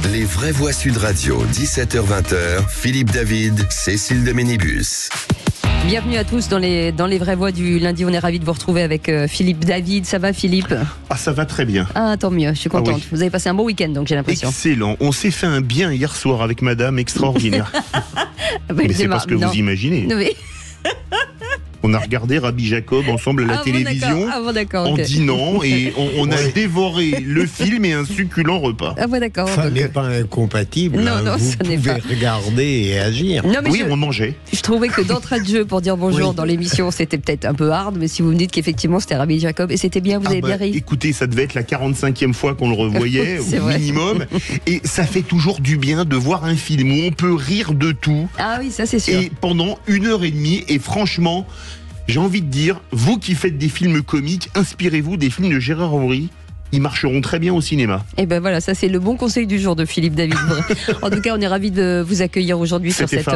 Les vraies voix Sud Radio, 17h-20h, Philippe David, Cécile de Ménibus. Bienvenue à tous dans les vraies voix du lundi. On est ravis de vous retrouver avec Philippe David. Ça va, Philippe ? Ah, ça va très bien. Ah, tant mieux, je suis contente. Oui. Vous avez passé un bon week-end, donc j'ai l'impression. Excellent. On s'est fait un bien hier soir avec madame, extraordinaire. Mais c'est pas ce que vous imaginez. Non, mais... On a regardé Rabbi Jacob ensemble à la télévision en dînant et on a dévoré le film et un succulent repas. Ah bon, d'accord. Ça n'est pas incompatible. Non, vous ça n'est pas. pouvez regarder et agir. Non, mais oui, on mangeait. Je trouvais que d'entrée de jeu pour dire bonjour dans l'émission, c'était peut-être un peu hard, mais si vous me dites qu'effectivement c'était Rabbi Jacob et c'était bien, vous avez bien ri. Écoutez, ça devait être la 45e fois qu'on le revoyait au minimum, et ça fait toujours du bien de voir un film où on peut rire de tout. Ah oui, ça c'est sûr. Et pendant 1h30, et franchement, j'ai envie de dire, vous qui faites des films comiques, inspirez-vous des films de Gérard Henry. Ils marcheront très bien au cinéma. Et ben voilà, ça c'est le bon conseil du jour de Philippe David. En tout cas, on est ravis de vous accueillir aujourd'hui sur cette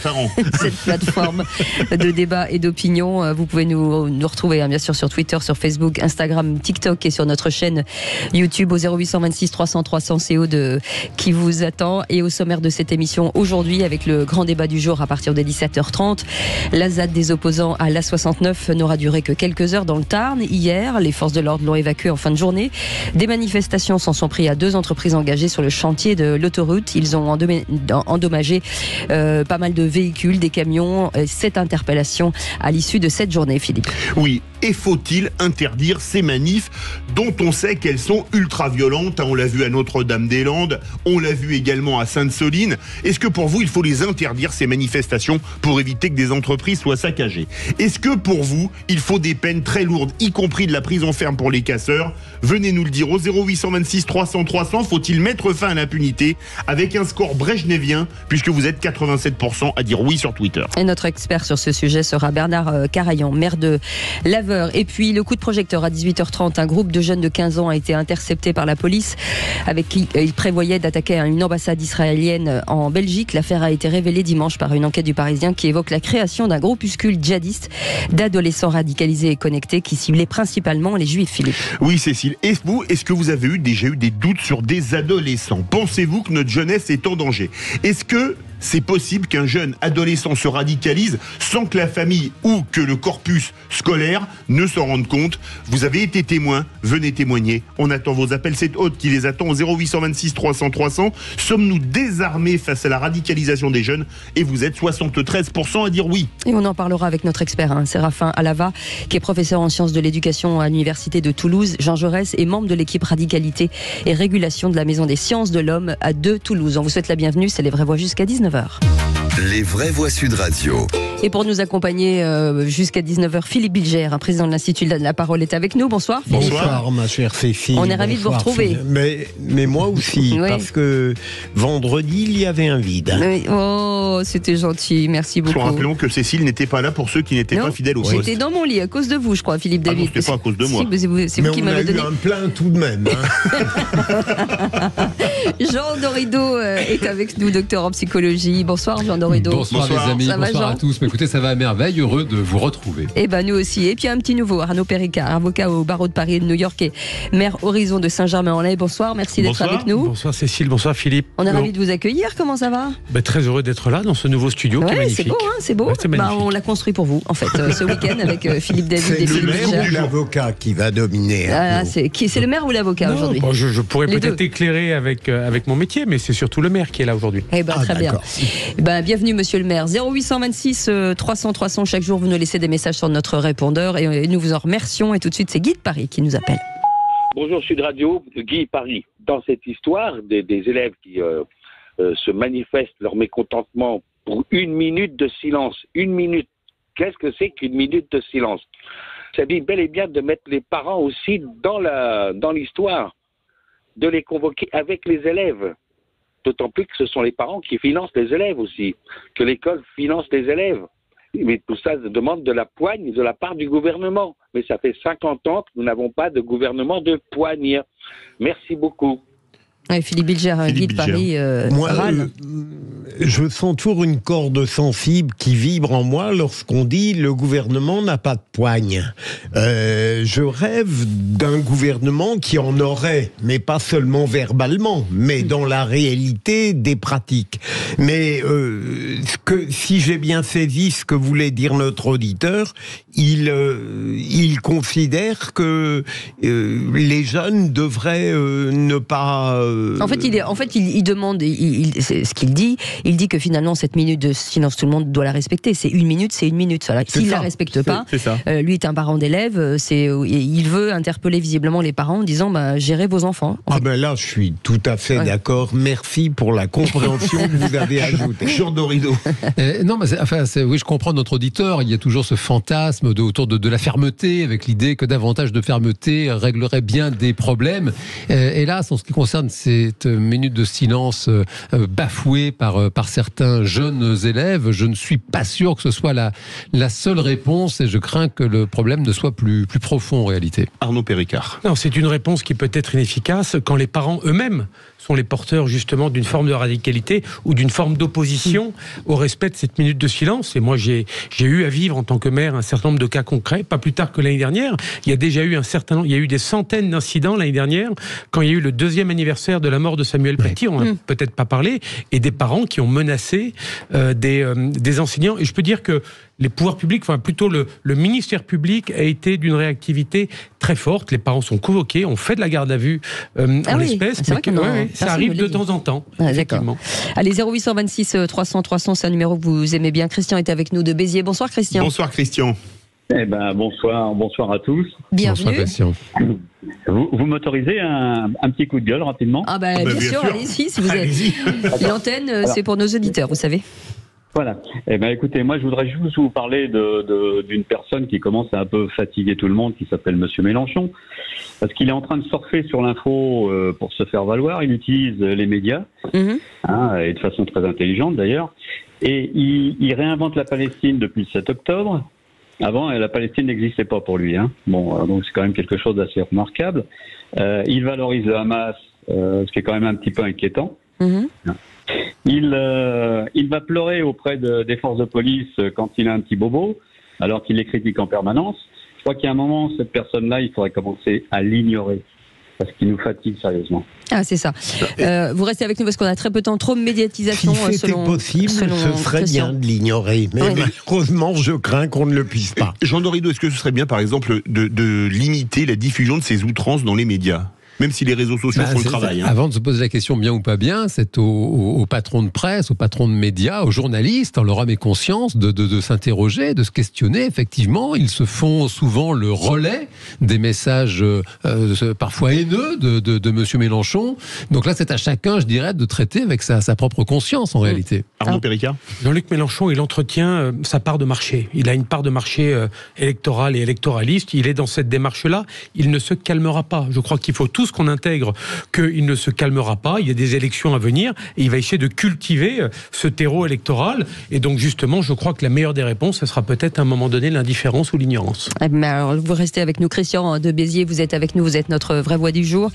plateforme de débat et d'opinion. Vous pouvez nous retrouver bien sûr sur Twitter, sur Facebook, Instagram, TikTok et sur notre chaîne YouTube au 0826 300 300. C'est Aude qui vous attend. Et au sommaire de cette émission aujourd'hui, avec le grand débat du jour à partir de 17h30, la ZAD des opposants à l'A69 n'aura duré que quelques heures dans le Tarn. Hier, les forces de l'ordre l'ont évacué en fin de journée. Des manifestations s'en sont pris à 2 entreprises engagées sur le chantier de l'autoroute. Ils ont endommagé pas mal de véhicules, des camions. Cette interpellation à l'issue de cette journée, Philippe. Oui, et faut-il interdire ces manifs dont on sait qu'elles sont ultra violentes ? On l'a vu à Notre-Dame-des-Landes, on l'a vu également à Sainte-Soline. Est-ce que pour vous, il faut les interdire, ces manifestations, pour éviter que des entreprises soient saccagées ? Est-ce que pour vous, il faut des peines très lourdes, y compris de la prison ferme pour les casseurs ? Venez nous le dire au 0826 300 300. Faut-il mettre fin à l'impunité avec un score brejnevien, puisque vous êtes 87% à dire oui sur Twitter. Et notre expert sur ce sujet sera Bernard Carayan, maire de Laveur. Et puis le coup de projecteur à 18h30. Un groupe de jeunes de 15 ans a été intercepté par la police avec qui il prévoyait d'attaquer une ambassade israélienne en Belgique. L'affaire a été révélée dimanche par une enquête du Parisien qui évoque la création d'un groupuscule djihadiste d'adolescents radicalisés et connectés qui ciblait principalement les juifs, Philippe. Oui, Cécile. Et vous, est-ce que vous avez déjà eu des doutes sur des adolescents ? Pensez-vous que notre jeunesse est en danger ? Est-ce que c'est possible qu'un jeune adolescent se radicalise sans que la famille ou que le corpus scolaire ne s'en rende compte ? Vous avez été témoin, venez témoigner. On attend vos appels, c'est Aude qui les attend au 0826 300 300. Sommes-nous désarmés face à la radicalisation des jeunes ? Et vous êtes 73% à dire oui. Et on en parlera avec notre expert, Séraphin Alava, qui est professeur en sciences de l'éducation à l'université de Toulouse, Jean Jaurès, et membre de l'équipe radicalité et régulation de la Maison des sciences de l'homme de Toulouse. On vous souhaite la bienvenue, c'est les vraies voix jusqu'à 19h. Les vraies voix Sud Radio. Et pour nous accompagner jusqu'à 19h, Philippe Bilger, président de l'Institut de la Parole, est avec nous. Bonsoir Philippe. Bonsoir ma chère Cécile. On est ravis de vous retrouver. Mais moi aussi, oui. Parce que vendredi, il y avait un vide. Oui. Oh, c'était gentil, merci beaucoup. Rappelons que Cécile n'était pas là pour ceux qui n'étaient pas fidèles au poste. J'étais dans mon lit à cause de vous, je crois, Philippe David. Non, c'était pas à cause de moi. Si, c'est vous qui m'avez donné. Mais on a eu un plein tout de même. Jean Dorido est avec nous, docteur en psychologie. Bonsoir Jean Dorido. Bonsoir les amis, bonsoir à tous. Mais écoutez, ça va à merveille, heureux de vous retrouver. Et ben nous aussi. Et puis un petit nouveau, Arnaud Péricard, avocat au barreau de Paris et de New York et maire Horizon de Saint-Germain-en-Laye. Bonsoir, merci d'être avec nous. Bonsoir Cécile, bonsoir Philippe. On est ravis de vous accueillir, comment ça va ? Très heureux d'être là dans ce nouveau studio qui est magnifique. C'est beau, c'est beau. On l'a construit pour vous en fait, ce week-end avec Philippe David et Philippe Bilger. C'est le maire ou l'avocat qui va dominer. C'est le maire ou l'avocat aujourd'hui ? Je pourrais peut-être éclairer avec mon métier, mais c'est surtout le maire qui est là aujourd'hui. Très bien. Bienvenue monsieur le maire. 0826 300 300, chaque jour vous nous laissez des messages sur notre répondeur et nous vous en remercions. Et tout de suite c'est Guy de Paris qui nous appelle. Bonjour Sud Radio, Guy Paris. Dans cette histoire des élèves qui se manifestent leur mécontentement pour 1 minute de silence, 1 minute, qu'est-ce que c'est qu'une minute de silence ? Ça dit bel et bien de mettre les parents aussi dans l'histoire, de les convoquer avec les élèves. D'autant plus que ce sont les parents qui financent les élèves aussi, que l'école finance les élèves. Mais tout ça demande de la poigne de la part du gouvernement. Mais ça fait 50 ans que nous n'avons pas de gouvernement de poigne. Merci beaucoup. Philippe Bilger, Guy de Paris. Moi, je sens toujours une corde sensible qui vibre en moi lorsqu'on dit le gouvernement n'a pas de poigne. Je rêve d'un gouvernement qui en aurait, mais pas seulement verbalement, mais dans la réalité des pratiques. Mais si j'ai bien saisi ce que voulait dire notre auditeur, il considère que les jeunes devraient ne pas... En fait, il demande, c'est ce qu'il dit, il dit que finalement cette minute de silence, tout le monde doit la respecter. C'est une minute. Voilà. S'il ne la respecte pas, lui est un parent d'élève, il veut interpeller visiblement les parents en disant gérez vos enfants. Là, je suis tout à fait d'accord. Merci pour la compréhension que vous avez ajoutée. Jean Dorido. Non, mais oui, je comprends notre auditeur. Il y a toujours ce fantasme autour de la fermeté, avec l'idée que davantage de fermeté réglerait bien des problèmes. Hélas, en ce qui concerne cette minute de silence bafouée par certains jeunes élèves, je ne suis pas sûr que ce soit la seule réponse, et je crains que le problème ne soit plus profond en réalité. Arnaud Péricard. Non, c'est une réponse qui peut être inefficace quand les parents eux-mêmes sont les porteurs justement d'une forme de radicalité ou d'une forme d'opposition au respect de cette minute de silence. Et moi, j'ai eu à vivre en tant que maire un certain nombre de cas concrets, pas plus tard que l'année dernière. Il y a eu des centaines d'incidents l'année dernière quand il y a eu le 2e anniversaire de la mort de Samuel Paty, on n'a peut-être pas parlé, et des parents qui ont menacé des enseignants. Et je peux dire que les pouvoirs publics, enfin plutôt le ministère public a été d'une réactivité très forte. Les parents sont convoqués, on fait de la garde à vue en l'espèce. Ça arrive de temps en temps. D'accord. Allez, 0826 300 300, c'est un numéro que vous aimez bien. Christian est avec nous de Béziers. Bonsoir Christian. Bonsoir Christian. Bonsoir à tous. Bienvenue. Bonsoir Christian. Vous m'autorisez un petit coup de gueule rapidement? Bien sûr, allez-y. Si vous avez... L'antenne, c'est pour nos auditeurs, vous savez. Voilà. Écoutez, moi je voudrais juste vous parler d'une personne qui commence à un peu fatiguer tout le monde, qui s'appelle Monsieur Mélenchon, parce qu'il est en train de surfer sur l'info pour se faire valoir. Il utilise les médias, et de façon très intelligente d'ailleurs, et il réinvente la Palestine depuis le 7 octobre. Avant, la Palestine n'existait pas pour lui. Donc c'est quand même quelque chose d'assez remarquable. Il valorise le Hamas, ce qui est quand même un petit peu inquiétant. Il va pleurer auprès des forces de police quand il a un petit bobo, alors qu'il les critique en permanence. Je crois qu'il y a un moment, cette personne-là, il faudrait commencer à l'ignorer, parce qu'il nous fatigue sérieusement. C'est ça. Vous restez avec nous parce qu'on a très peu de temps, trop de médiatisation. Si c'était possible, ce serait bien de l'ignorer. Mais malheureusement, je crains qu'on ne le puisse pas. Jean Dorido, est-ce que ce serait bien, par exemple, de limiter la diffusion de ces outrances dans les médias ? Même si les réseaux sociaux font le travail. Avant de se poser la question bien ou pas bien, c'est aux patrons de presse, aux patrons de médias, aux journalistes, on leur a mis conscience de s'interroger, de se questionner. Effectivement, ils se font souvent le relais des messages parfois haineux de M. Mélenchon. Donc là, c'est à chacun, je dirais, de traiter avec sa propre conscience en réalité. Arnaud Péricard. Jean-Luc Mélenchon, il entretient sa part de marché. Il a une part de marché électorale et électoraliste. Il est dans cette démarche-là. Il ne se calmera pas. Je crois qu'il faut tous qu'on intègre qu'il ne se calmera pas, il y a des élections à venir et il va essayer de cultiver ce terreau électoral, et donc justement je crois que la meilleure des réponses, ce sera peut-être à un moment donné l'indifférence ou l'ignorance. Alors, vous restez avec nous, Christian de Béziers, vous êtes avec nous, vous êtes notre vraie voix du jour.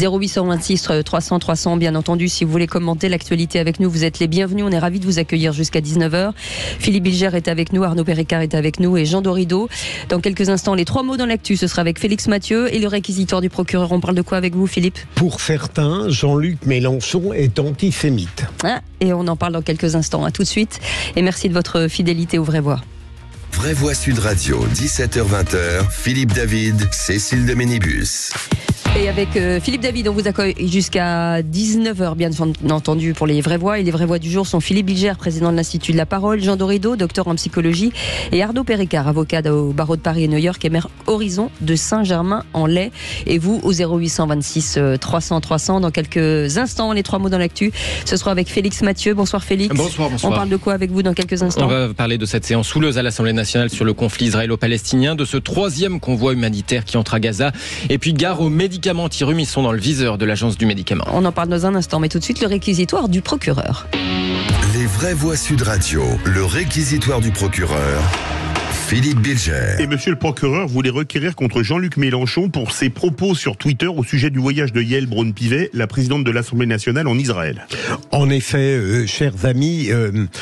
0826 300 300, bien entendu, si vous voulez commenter l'actualité avec nous, vous êtes les bienvenus, on est ravis de vous accueillir jusqu'à 19h. Philippe Bilger est avec nous, Arnaud Péricard est avec nous et Jean Dorido. Dans quelques instants, les 3 mots dans l'actu, ce sera avec Félix Mathieu et le réquisitoire du procureur. On parle de quoi avec vous, Philippe? Pour certains, Jean-Luc Mélenchon est antisémite. Et on en parle dans quelques instants. À tout de suite. Et merci de votre fidélité aux Vraies Voix. Vraie Voix Sud Radio, 17h-20h, Philippe David, Cécile de Ménibus. Et avec Philippe David, on vous accueille jusqu'à 19h, bien entendu, pour les Vraies Voix. Et les Vraies Voix du jour sont Philippe Bilger, président de l'Institut de la Parole, Jean Dorido, docteur en psychologie, et Arnaud Péricard, avocat au barreau de Paris et New York et maire Horizon de Saint-Germain-en-Laye. Et vous, au 0826 300 300, dans quelques instants, les 3 mots dans l'actu. Ce sera avec Félix Mathieu. Bonsoir Félix. Bonsoir. On parle de quoi avec vous dans quelques instants? On va parler de cette séance houleuse à l'Assemblée nationale sur le conflit israélo-palestinien, de ce 3e convoi humanitaire qui entre à Gaza, et puis gare aux médicaments anti-rhume, ils sont dans le viseur de l'Agence du médicament. On en parle dans un instant, mais tout de suite le réquisitoire du procureur. Les Vraies Voix Sud Radio, le réquisitoire du procureur. Philippe Bilger. Et monsieur le procureur voulait requérir contre Jean-Luc Mélenchon pour ses propos sur Twitter au sujet du voyage de Yael Braun-Pivet, la présidente de l'Assemblée nationale, en Israël. En effet, chers amis,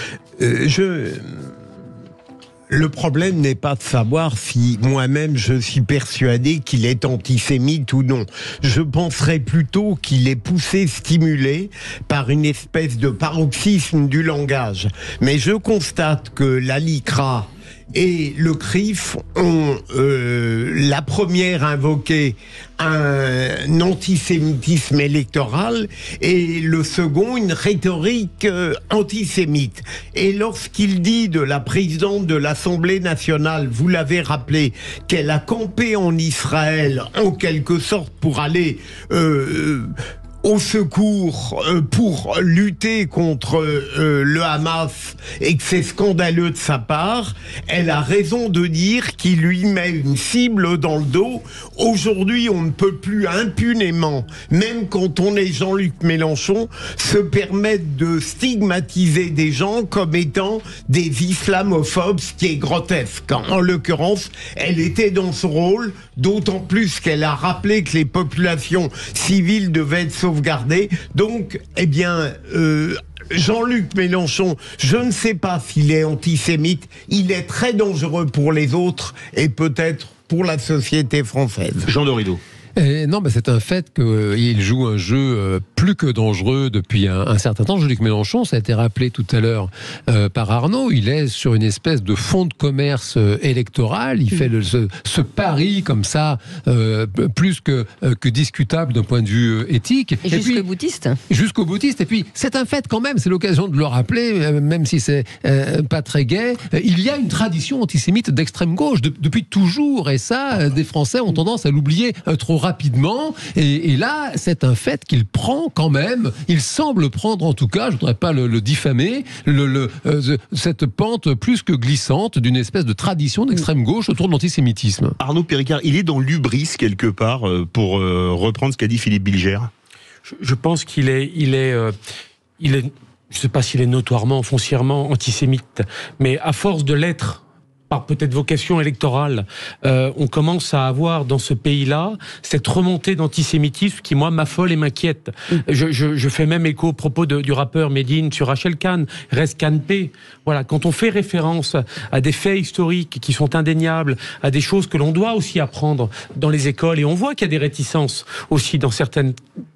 le problème n'est pas de savoir si moi-même je suis persuadé qu'il est antisémite ou non. Je penserais plutôt qu'il est poussé, stimulé par une espèce de paroxysme du langage. Mais je constate que la LICRA et le CRIF ont la première invoqué un antisémitisme électoral et le second une rhétorique antisémite. Et lorsqu'il dit de la présidente de l'Assemblée nationale, vous l'avez rappelé, qu'elle a campé en Israël en quelque sorte pour aller au secours pour lutter contre le Hamas et que c'est scandaleux de sa part, elle a raison de dire qu'il lui met une cible dans le dos. Aujourd'hui, on ne peut plus impunément, même quand on est Jean-Luc Mélenchon, se permettre de stigmatiser des gens comme étant des islamophobes, ce qui est grotesque. En l'occurrence, elle était dans ce rôle, d'autant plus qu'elle a rappelé que les populations civiles devaient être sauvegardées. Donc, Jean-Luc Mélenchon, je ne sais pas s'il est antisémite, il est très dangereux pour les autres et peut-être pour la société française. Jean Dorido. Non, mais c'est un fait qu'il joue un jeu plus que dangereux depuis un certain temps. Jean-Luc Mélenchon, ça a été rappelé tout à l'heure par Arnaud, il est sur une espèce de fonds de commerce électoral. Il fait ce pari comme ça, plus que discutable d'un point de vue éthique. Et jusqu'au boutiste. Jusqu'au boutiste. Et puis, c'est un fait quand même, c'est l'occasion de le rappeler, même si c'est pas très gai. Il y a une tradition antisémite d'extrême gauche depuis toujours. Et ça, des Français ont tendance à l'oublier trop rapidement, et là, c'est un fait qu'il prend quand même, il semble prendre en tout cas, je ne voudrais pas le diffamer, cette pente plus que glissante d'une espèce de tradition d'extrême gauche autour de l'antisémitisme. Arnaud Péricard, il est dans l'hubris quelque part, pour reprendre ce qu'a dit Philippe Bilger. Je pense qu'il est, je ne sais pas s'il est notoirement, foncièrement antisémite, mais à force de l'être, par peut-être vocation électorale, on commence à avoir dans ce pays-là cette remontée d'antisémitisme qui, moi, m'affole et m'inquiète. Je fais même écho au propos du rappeur Medine sur Rachel Kahn, reste Kahn-P. Voilà, quand on fait référence à des faits historiques qui sont indéniables, à des choses que l'on doit aussi apprendre dans les écoles, et on voit qu'il y a des réticences aussi dans certaines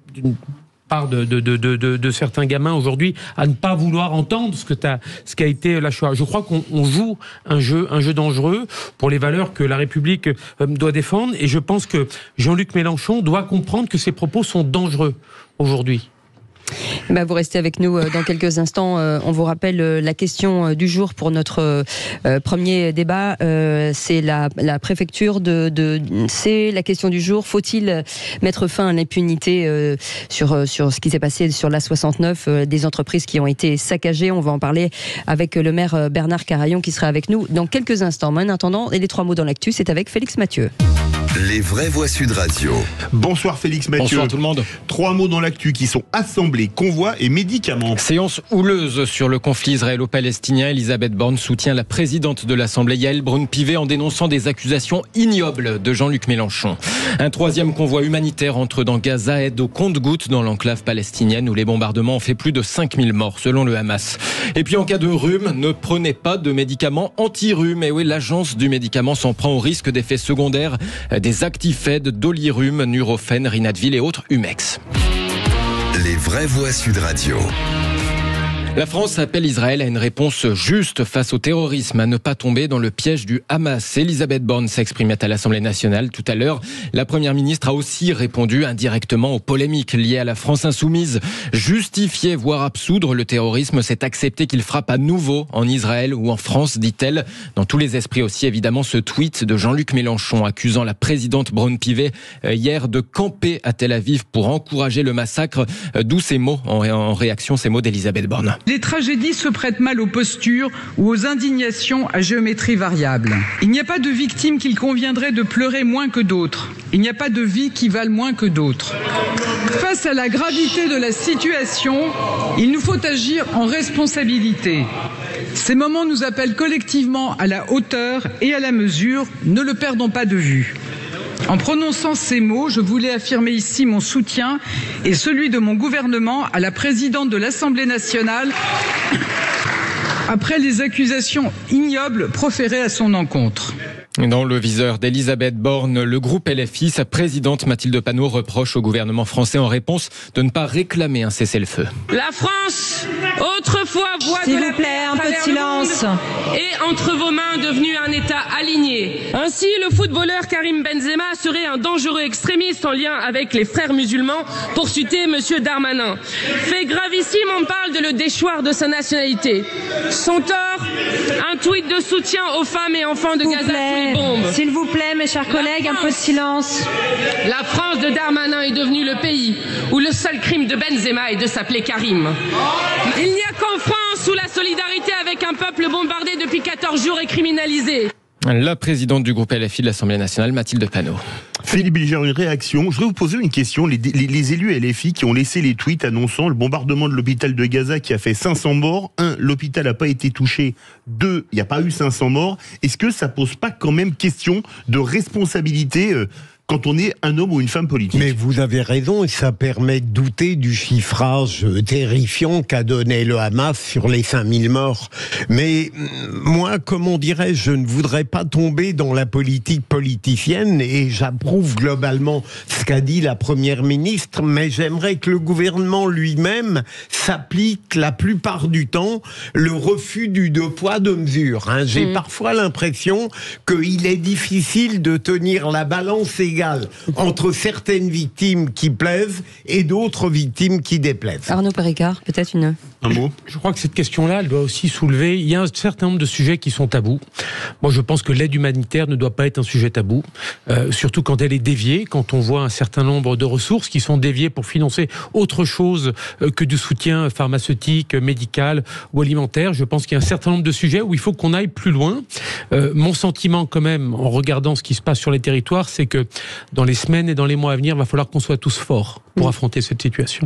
part de certains gamins aujourd'hui à ne pas vouloir entendre ce qu'a été la Shoah. Je crois qu'on joue un jeu dangereux pour les valeurs que la République doit défendre, et je pense que Jean-Luc Mélenchon doit comprendre que ses propos sont dangereux aujourd'hui. Vous restez avec nous dans quelques instants. On vous rappelle la question du jour pour notre premier débat. C'est la préfecture c'est la question du jour. Faut-il mettre fin à l'impunité sur ce qui s'est passé sur l'A69, des entreprises qui ont été saccagées? On va en parler avec le maire Bernard Carayon qui sera avec nous dans quelques instants. Mais en attendant, et les 3 mots dans l'actu, c'est avec Félix Mathieu. Les vraies voix Sud Radio. Bonsoir Félix Mathieu. Bonsoir tout le monde. 3 mots dans l'actu qui sont assemblés, convois et médicaments. Séance houleuse sur le conflit israélo-palestinien. Elisabeth Borne soutient la présidente de l'Assemblée, Yael Braun-Pivet, en dénonçant des accusations ignobles de Jean-Luc Mélenchon. Un 3e convoi humanitaire entre dans Gaza, aide au compte-gouttes dans l'enclave palestinienne où les bombardements ont fait plus de 5000 morts selon le Hamas. Et puis en cas de rhume, ne prenez pas de médicaments anti-rhume. Et oui, l'agence du médicament s'en prend au risque d'effets secondaires des Actifed, Dolirum, Nurofen, Rinadvil et autres Humex. Les vraies voix Sud Radio. La France appelle Israël à une réponse juste face au terrorisme, à ne pas tomber dans le piège du Hamas. Elisabeth Borne s'exprimait à l'Assemblée nationale tout à l'heure. La Première ministre a aussi répondu indirectement aux polémiques liées à la France insoumise. Justifier, voire absoudre le terrorisme, c'est accepter qu'il frappe à nouveau en Israël ou en France, dit-elle. Dans tous les esprits aussi, évidemment, ce tweet de Jean-Luc Mélenchon accusant la présidente Braun-Pivet hier de camper à Tel Aviv pour encourager le massacre. D'où ces mots, en réaction, ces mots d'Elisabeth Borne. Les tragédies se prêtent mal aux postures ou aux indignations à géométrie variable. Il n'y a pas de victime qu'il conviendrait de pleurer moins que d'autres. Il n'y a pas de vie qui vale moins que d'autres. Face à la gravité de la situation, il nous faut agir en responsabilité. Ces moments nous appellent collectivement à la hauteur et à la mesure. Ne le perdons pas de vue. En prononçant ces mots, je voulais affirmer ici mon soutien et celui de mon gouvernement à la présidente de l'Assemblée nationale après les accusations ignobles proférées à son encontre. Dans le viseur d'Elisabeth Borne, le groupe LFI, sa présidente Mathilde Panot reproche au gouvernement français en réponse de ne pas réclamer un cessez-le-feu. La France, autrefois voix S'il vous plaît, un peu de silence. Est entre vos mains devenu un État aligné. Ainsi, le footballeur Karim Benzema serait un dangereux extrémiste en lien avec les frères musulmans, pour citer Monsieur Darmanin. Fait gravissime, on parle de le déchoir de sa nationalité. Son tort, un tweet de soutien aux femmes et enfants de Gaza. S'il vous plaît, mes chers collègues, un peu de silence. La France de Darmanin est devenue le pays où le seul crime de Benzema est de s'appeler Karim. Il n'y a qu'en France où la solidarité avec un peuple bombardé depuis 14 jours est criminalisée. La présidente du groupe LFI de l'Assemblée nationale, Mathilde Panot. Philippe, j'ai une réaction. Je voudrais vous poser une question. Les élus LFI qui ont laissé les tweets annonçant le bombardement de l'hôpital de Gaza qui a fait 500 morts. 1, l'hôpital n'a pas été touché. 2, il n'y a pas eu 500 morts. Est-ce que ça pose pas quand même question de responsabilité quand on est un homme ou une femme politique? Mais vous avez raison, et ça permet de douter du chiffrage terrifiant qu'a donné le Hamas sur les 5000 morts. Mais moi, comment dirais-je, je ne voudrais pas tomber dans la politique politicienne, et j'approuve globalement ce qu'a dit la Première ministre, mais j'aimerais que le gouvernement lui-même s'applique la plupart du temps le refus du 2 poids 2 mesures. J'ai parfois l'impression qu'il est difficile de tenir la balance égale entre certaines victimes qui plaisent et d'autres victimes qui déplaisent. Arnaud Péricard, peut-être un mot. Je crois que cette question-là, elle doit aussi soulever, il y a un certain nombre de sujets qui sont tabous. Moi, je pense que l'aide humanitaire ne doit pas être un sujet tabou, surtout quand elle est déviée, quand on voit un certain nombre de ressources qui sont déviées pour financer autre chose que du soutien pharmaceutique, médical ou alimentaire. Je pense qu'il y a un certain nombre de sujets où il faut qu'on aille plus loin. Mon sentiment quand même, en regardant ce qui se passe sur les territoires, c'est que dans les semaines et dans les mois à venir, il va falloir qu'on soit tous forts pour affronter cette situation.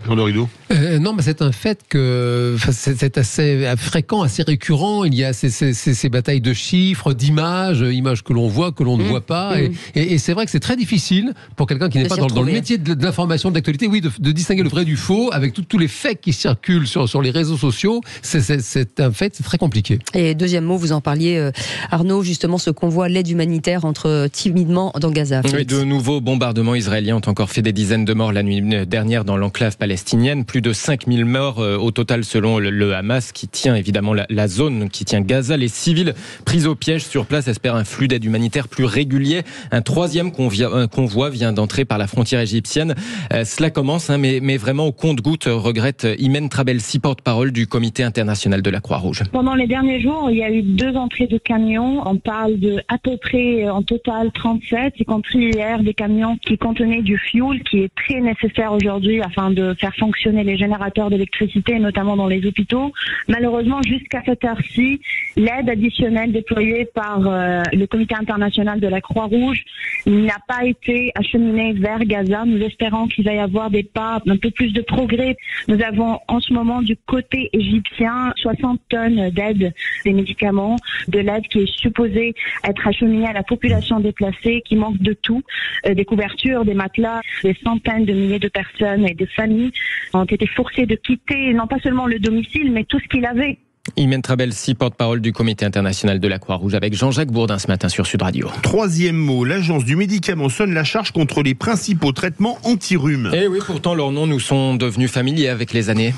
Non, mais c'est un fait que c'est assez fréquent, assez récurrent. Il y a ces batailles de chiffres, d'images que l'on voit, que l'on ne voit pas. Et c'est vrai que c'est très difficile pour quelqu'un qui n'est pas dans le métier de l'information, de l'actualité, de distinguer le vrai du faux avec tous les faits qui circulent sur les réseaux sociaux. C'est un fait, c'est très compliqué. Et deuxième mot, vous en parliez, Arnaud, justement, ce convoi, l'aide humanitaire entre timidement dans Gaza. Oui, de nouveaux bombardements israéliens ont encore fait des dizaines de morts la nuit dernière dans l'enclave palestinienne. Plus de 5000 morts au total selon le Hamas qui tient évidemment la zone, qui tient Gaza. Les civils pris au piège sur place espèrent un flux d'aide humanitaire plus régulier. Un troisième convoi vient d'entrer par la frontière égyptienne. Cela commence, mais vraiment au compte-gouttes, regrette Imen Trabelsi, porte-parole du Comité international de la Croix-Rouge. Pendant les derniers jours, il y a eu 2 entrées de camions. On parle de à peu près en total 37, y compris hier des camions qui contenaient du fuel qui est très nécessaire aujourd'hui afin de faire fonctionner les générateurs d'électricité, notamment dans les hôpitaux. Malheureusement, jusqu'à cette heure-ci, l'aide additionnelle déployée par le Comité international de la Croix-Rouge n'a pas été acheminée vers Gaza. Nous espérons qu'il va y avoir des pas, un peu plus de progrès. Nous avons en ce moment du côté égyptien 60 tonnes d'aide, des médicaments, de l'aide qui est supposée être acheminée à la population déplacée, qui manque de tout, des couvertures, des matelas. Des centaines de milliers de personnes et de familles ont été forcés de quitter non pas seulement le domicile, mais tout ce qu'il avait. Imen Trabelsi, porte-parole du Comité international de la Croix-Rouge, avec Jean-Jacques Bourdin ce matin sur Sud Radio. Troisième mot, l'agence du médicament sonne la charge contre les principaux traitements anti-rhume. Eh oui, pourtant leurs noms nous sont devenus familiers avec les années.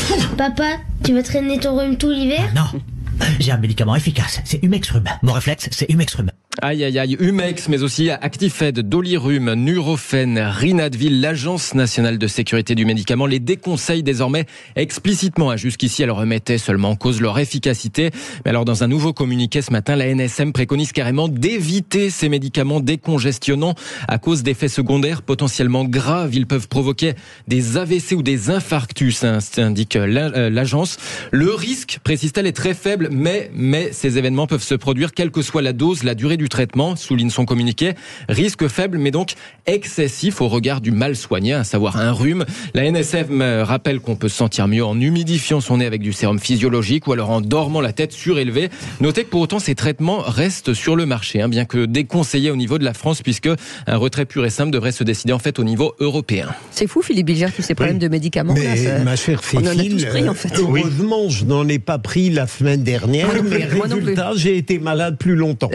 Papa, tu veux traîner ton rhume tout l'hiver ? Non, j'ai un médicament efficace, c'est Humex Rhume. Mon réflexe, c'est Humex Rhume. Aïe aïe aïe, Humex, mais aussi Actifed, Dolirum, Nurofen, Rinadvil, l'Agence nationale de sécurité du médicament les déconseille désormais explicitement. Jusqu'ici, elle remettait seulement en cause leur efficacité. Mais alors, dans un nouveau communiqué ce matin, la NSM préconise carrément d'éviter ces médicaments décongestionnants à cause d'effets secondaires potentiellement graves. Ils peuvent provoquer des AVC ou des infarctus, indique l'agence. Le risque, précise-t-elle, est très faible, mais ces événements peuvent se produire quelle que soit la dose, la durée du traitement, souligne son communiqué. Risque faible, mais donc excessif au regard du mal soigné, à savoir un rhume. La NSM rappelle qu'on peut se sentir mieux en humidifiant son nez avec du sérum physiologique ou alors en dormant la tête surélevée. Notez que pour autant, ces traitements restent sur le marché, bien que déconseillés au niveau de la France, puisque un retrait pur et simple devrait se décider en fait au niveau européen. C'est fou, Philippe Bilger, tous ces problèmes de médicaments. Mais là, ma chère Cécile, heureusement, je n'en ai pas pris la semaine dernière, mais résultat, j'ai été malade plus longtemps.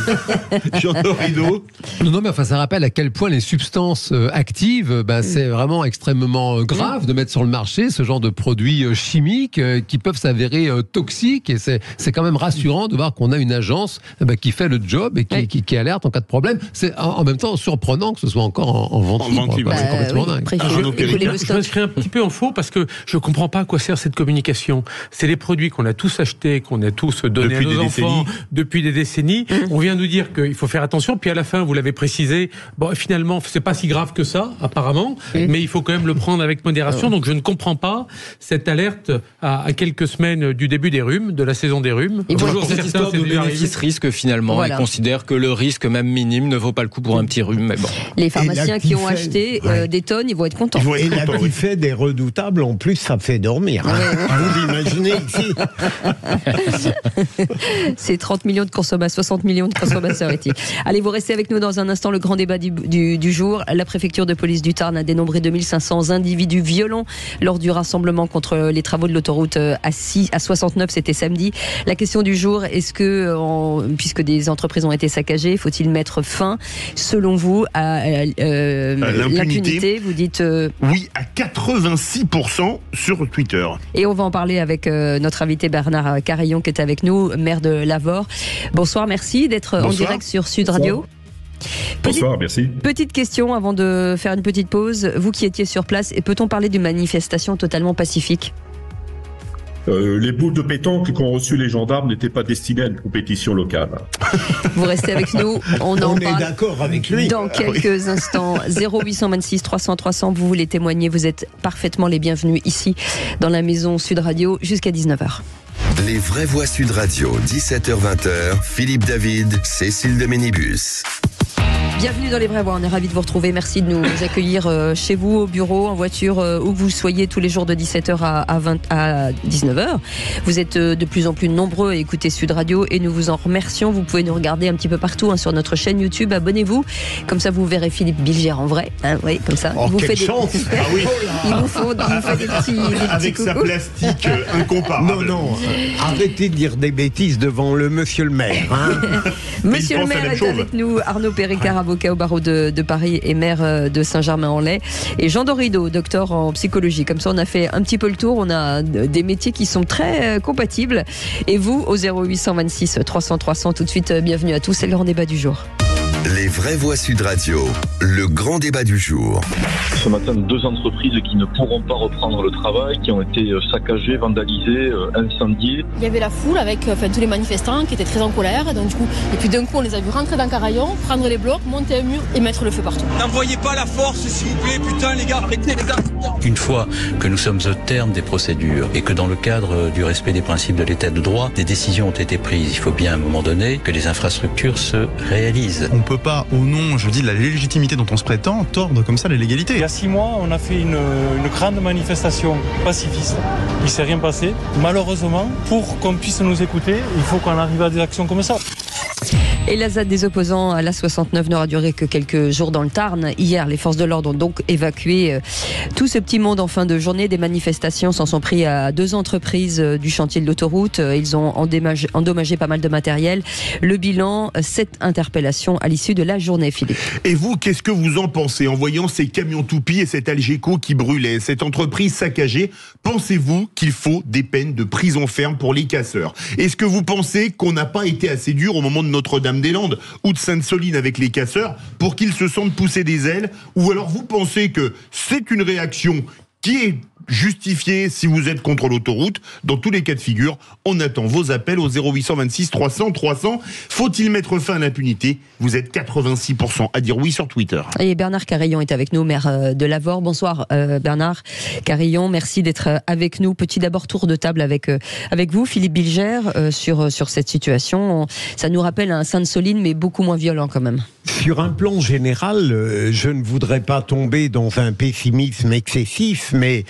Non, mais enfin, ça rappelle à quel point les substances actives, c'est vraiment extrêmement grave de mettre sur le marché ce genre de produits chimiques qui peuvent s'avérer toxiques. Et c'est quand même rassurant de voir qu'on a une agence qui fait le job et qui alerte en cas de problème. C'est en même temps surprenant que ce soit encore en vente libre. C'est complètement dingue. Je m'inscris un petit peu en faux parce que je ne comprends pas à quoi sert cette communication. C'est les produits qu'on a tous achetés, qu'on a tous donnés à nos enfants depuis des décennies. On vient nous dire qu'il faut faire attention, puis à la fin, vous l'avez précisé, finalement, c'est pas si grave que ça, apparemment, mais il faut quand même le prendre avec modération. Donc je ne comprends pas cette alerte à quelques semaines du début des rhumes, de la saison des rhumes. Et toujours cette histoire de bénéfice-risque finalement. Voilà. Ils considèrent que le risque, même minime, ne vaut pas le coup pour un petit rhume. Mais bon. Les pharmaciens qui ont acheté des tonnes, ils vont être contents. Et l'actifet des redoutables, en plus, ça fait dormir. Vous l'imaginez ici. C'est 30 millions de consommateurs, 60 millions de consommateurs ici. Allez, vous restez avec nous dans un instant. Le grand débat du jour. La préfecture de police du Tarn a dénombré 2500 individus violents lors du rassemblement contre les travaux de l'autoroute à 69, c'était samedi. La question du jour, est-ce que, puisque des entreprises ont été saccagées, faut-il mettre fin, selon vous, à l'impunité? Vous dites... Oui, à 86% sur Twitter. Et on va en parler avec notre invité Bernard Carillon qui est avec nous, maire de Lavore. Bonsoir, merci d'être en direct sur Sud Radio. Bonsoir, merci. Petite question avant de faire une petite pause. Vous qui étiez sur place, peut-on parler d'une manifestation totalement pacifique ? Les boules de pétanque qu'ont reçues les gendarmes n'étaient pas destinées à une compétition locale. Vous restez avec nous, on en parle est d'accord avec lui. Dans quelques instants. 0826 300 300, vous voulez témoigner, vous êtes parfaitement les bienvenus ici dans la maison Sud Radio jusqu'à 19h. Les vraies voix Sud Radio, 17h-20h, Philippe David, Cécile de Ménibus. Bienvenue dans les vraies voix, on est ravis de vous retrouver. Merci de nous accueillir chez vous, au bureau, en voiture, où que vous soyez tous les jours de 17h à 19h. Vous êtes de plus en plus nombreux à écouter Sud Radio et nous vous en remercions. Vous pouvez nous regarder un petit peu partout sur notre chaîne YouTube. Abonnez-vous, comme ça vous verrez Philippe Bilger en vrai. Oui, comme ça. Oh, quelle chance. Il vous fait des petits avec sa plastique incomparable. Non, arrêtez de dire des bêtises devant le monsieur le maire. Monsieur le maire est avec nous, Arnaud Péricard, avocat au barreau de Paris et maire de Saint-Germain-en-Laye, et Jean Dorido, docteur en psychologie. Comme ça, on a fait un petit peu le tour. On a des métiers qui sont très compatibles. Et vous, au 0826 300 300, tout de suite, bienvenue à tous. C'est le grand débat du jour. Les vraies voix Sud Radio, le grand débat du jour. Ce matin, 2 entreprises qui ne pourront pas reprendre le travail, qui ont été saccagées, vandalisées, incendiées. Il y avait la foule avec tous les manifestants qui étaient très en colère. Et puis d'un coup, on les a vus rentrer dans Carayon, prendre les blocs, monter un mur et mettre le feu partout. N'envoyez pas la force, s'il vous plaît, putain les gars, arrêtez les gars. Une fois que nous sommes au terme des procédures et que dans le cadre du respect des principes de l'état de droit, des décisions ont été prises, il faut bien à un moment donné que les infrastructures se réalisent. On peut pas, au nom, je dis, de la légitimité dont on se prétend, tordre comme ça la légalité. Il y a 6 mois, on a fait une grande manifestation pacifiste. Il ne s'est rien passé. Malheureusement, pour qu'on puisse nous écouter, il faut qu'on arrive à des actions comme ça. Et la ZAD des opposants à l'A69 n'aura duré que quelques jours dans le Tarn. Hier, les forces de l'ordre ont donc évacué tout ce petit monde en fin de journée. Des manifestations s'en sont pris à 2 entreprises du chantier de l'autoroute. Ils ont endommagé pas mal de matériel. Le bilan, 7 interpellations à l'issue de la journée, Philippe. Et vous, qu'est-ce que vous en pensez en voyant ces camions toupies et cet Algeco qui brûlait, cette entreprise saccagée? Pensez-vous qu'il faut des peines de prison ferme pour les casseurs? Est-ce que vous pensez qu'on n'a pas été assez dur au moment de Notre-Dame-des-Landes ou de Sainte-Soline avec les casseurs pour qu'ils se sentent pousser des ailes? Ou alors vous pensez que c'est une réaction qui est justifier si vous êtes contre l'autoroute. Dans tous les cas de figure, on attend vos appels au 0826 300 300. Faut-il mettre fin à l'impunité? Vous êtes 86% à dire oui sur Twitter. Et Bernard Carillon est avec nous, maire de Lavore. Bonsoir Bernard Carillon, merci d'être avec nous. Petit d'abord tour de table avec vous, Philippe Bilger, sur cette situation. Ça nous rappelle un Sainte-Soline, mais beaucoup moins violent quand même. Sur un plan général, je ne voudrais pas tomber dans un pessimisme excessif, mais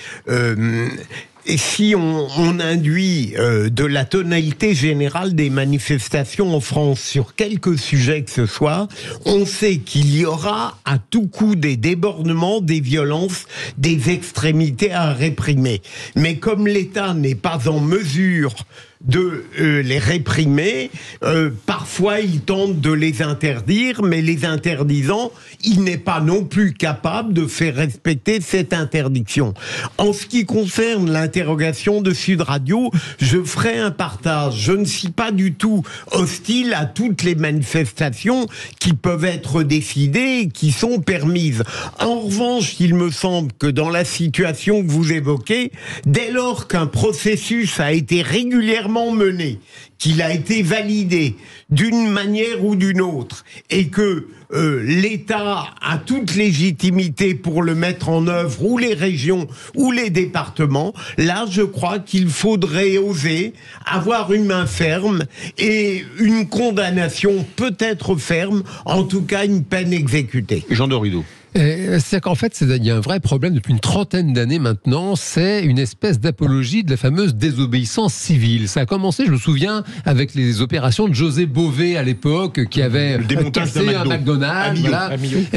si on induit de la tonalité générale des manifestations en France sur quelques sujets que ce soit, on sait qu'il y aura à tout coup des débordements, des violences, des extrémités à réprimer. Mais comme l'État n'est pas en mesure de les réprimer, parfois il tente de les interdire, mais les interdisant, il n'est pas non plus capable de faire respecter cette interdiction. En ce qui concerne l'interrogation de Sud Radio, je ferai un partage. Je ne suis pas du tout hostile à toutes les manifestations qui peuvent être décidées et qui sont permises. En revanche, il me semble que dans la situation que vous évoquez, dès lors qu'un processus a été régulièrement mené, qu'il a été validé d'une manière ou d'une autre, et que l'État a toute légitimité pour le mettre en œuvre, ou les régions, ou les départements, là je crois qu'il faudrait oser avoir une main ferme et une condamnation peut-être ferme, en tout cas une peine exécutée. Jean de Rideau. C'est qu'en fait, il y a un vrai problème depuis une trentaine d'années maintenant, c'est une espèce d'apologie de la fameuse désobéissance civile. Ça a commencé, je me souviens, avec les opérations de José Bové à l'époque, qui avait cassé un McDonald's. Voilà.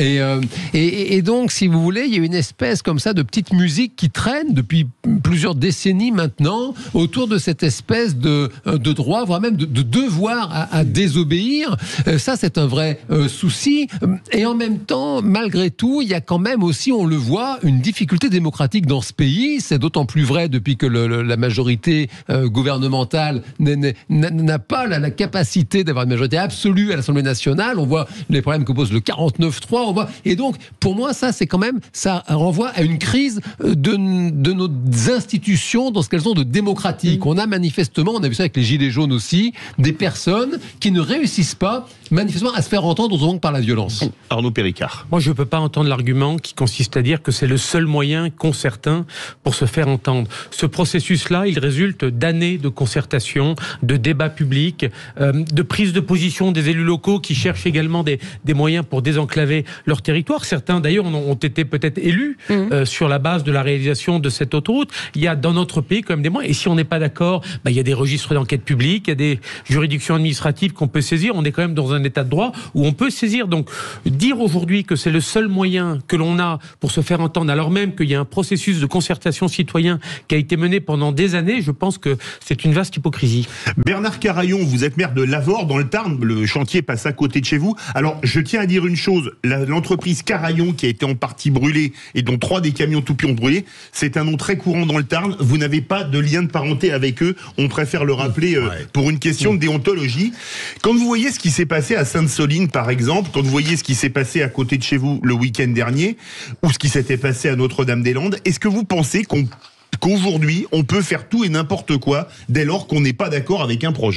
Et donc, si vous voulez, il y a une espèce comme ça de petite musique qui traîne depuis plusieurs décennies maintenant, autour de cette espèce de droit, voire même de devoir à désobéir. Ça, c'est un vrai souci. Et en même temps, malgré tout, il y a quand même aussi, on le voit, une difficulté démocratique dans ce pays. C'est d'autant plus vrai depuis que la majorité gouvernementale n'a pas la capacité d'avoir une majorité absolue à l'Assemblée nationale. On voit les problèmes que pose le 49-3. Et donc, pour moi, ça renvoie à une crise de nos institutions dans ce qu'elles ont de démocratique. On a manifestement, on a vu ça avec les Gilets jaunes aussi, des personnes qui ne réussissent pas manifestement à se faire entendre donc par la violence. Arnaud Péricard. Moi, je ne peux pas entendre l'argument qui consiste à dire que c'est le seul moyen qu'ont certains pour se faire entendre. Ce processus-là, il résulte d'années de concertation, de débats publics, de prise de position des élus locaux qui cherchent également des moyens pour désenclaver leur territoire. Certains, d'ailleurs, ont été peut-être élus sur la base de la réalisation de cette autoroute. Il y a dans notre pays quand même des moyens. Et si on n'est pas d'accord, il y a des registres d'enquête publique, il y a des juridictions administratives qu'on peut saisir. On est quand même dans un état de droit où on peut saisir. Donc, dire aujourd'hui que c'est le seul moyen que l'on a pour se faire entendre, alors même qu'il y a un processus de concertation citoyen qui a été mené pendant des années, je pense que c'est une vaste hypocrisie. Bernard Carillon, vous êtes maire de Lavore, dans le Tarn, le chantier passe à côté de chez vous. Alors, je tiens à dire une chose, l'entreprise Carillon qui a été en partie brûlée et dont 3 des camions Toupie ont brûlé, c'est un nom très courant dans le Tarn. Vous n'avez pas de lien de parenté avec eux, on préfère le rappeler pour une question de déontologie. Quand vous voyez ce qui s'est passé à Sainte-Soline, par exemple, quand vous voyez ce qui s'est passé à côté de chez vous le week-end dernier, ou ce qui s'était passé à Notre-Dame-des-Landes, est-ce que vous pensez qu'aujourd'hui, on peut faire tout et n'importe quoi dès lors qu'on n'est pas d'accord avec un projet ?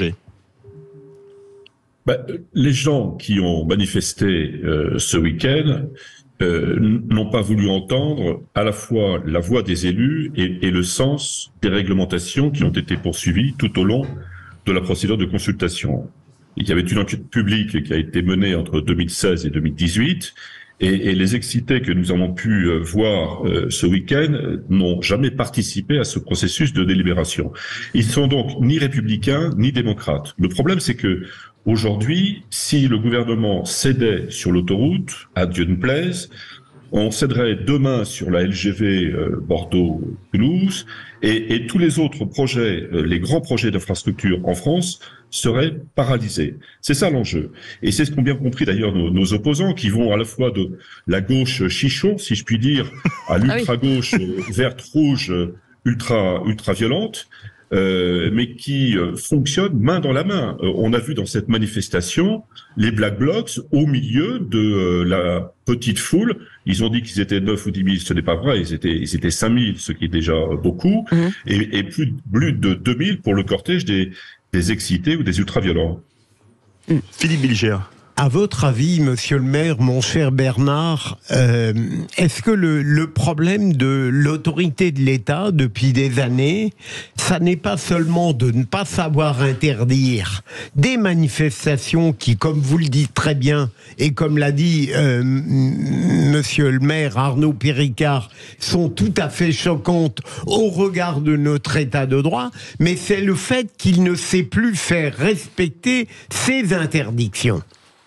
Les gens qui ont manifesté ce week-end n'ont pas voulu entendre à la fois la voix des élus et le sens des réglementations qui ont été poursuivies tout au long de la procédure de consultation. Il y avait une enquête publique qui a été menée entre 2016 et 2018, et les excités que nous avons pu voir ce week-end n'ont jamais participé à ce processus de délibération. Ils sont donc ni républicains ni démocrates. Le problème, c'est que aujourd'hui, si le gouvernement cédait sur l'autoroute, à Dieu ne plaise, on céderait demain sur la LGV Bordeaux-Toulouse, et tous les autres projets, les grands projets d'infrastructure en France, seraient paralysés. C'est ça l'enjeu. Et c'est ce qu'ont bien compris d'ailleurs nos opposants, qui vont à la fois de la gauche chichon, si je puis dire, à l'ultra-gauche verte, rouge, ultra violente, mais qui fonctionne main dans la main. On a vu dans cette manifestation les Black Blocs au milieu de la petite foule. Ils ont dit qu'ils étaient 9 ou 10 000, ce n'est pas vrai, ils étaient 5 000, ce qui est déjà beaucoup, et plus de 2 000 pour le cortège des excités ou des ultra-violents. Philippe Bilger. À votre avis, monsieur le maire, mon cher Bernard, est-ce que le problème de l'autorité de l'État depuis des années, ça n'est pas seulement de ne pas savoir interdire des manifestations qui, comme vous le dites très bien, et comme l'a dit monsieur le maire Arnaud Péricard, sont tout à fait choquantes au regard de notre État de droit, mais c'est le fait qu'il ne sait plus faire respecter ces interdictions.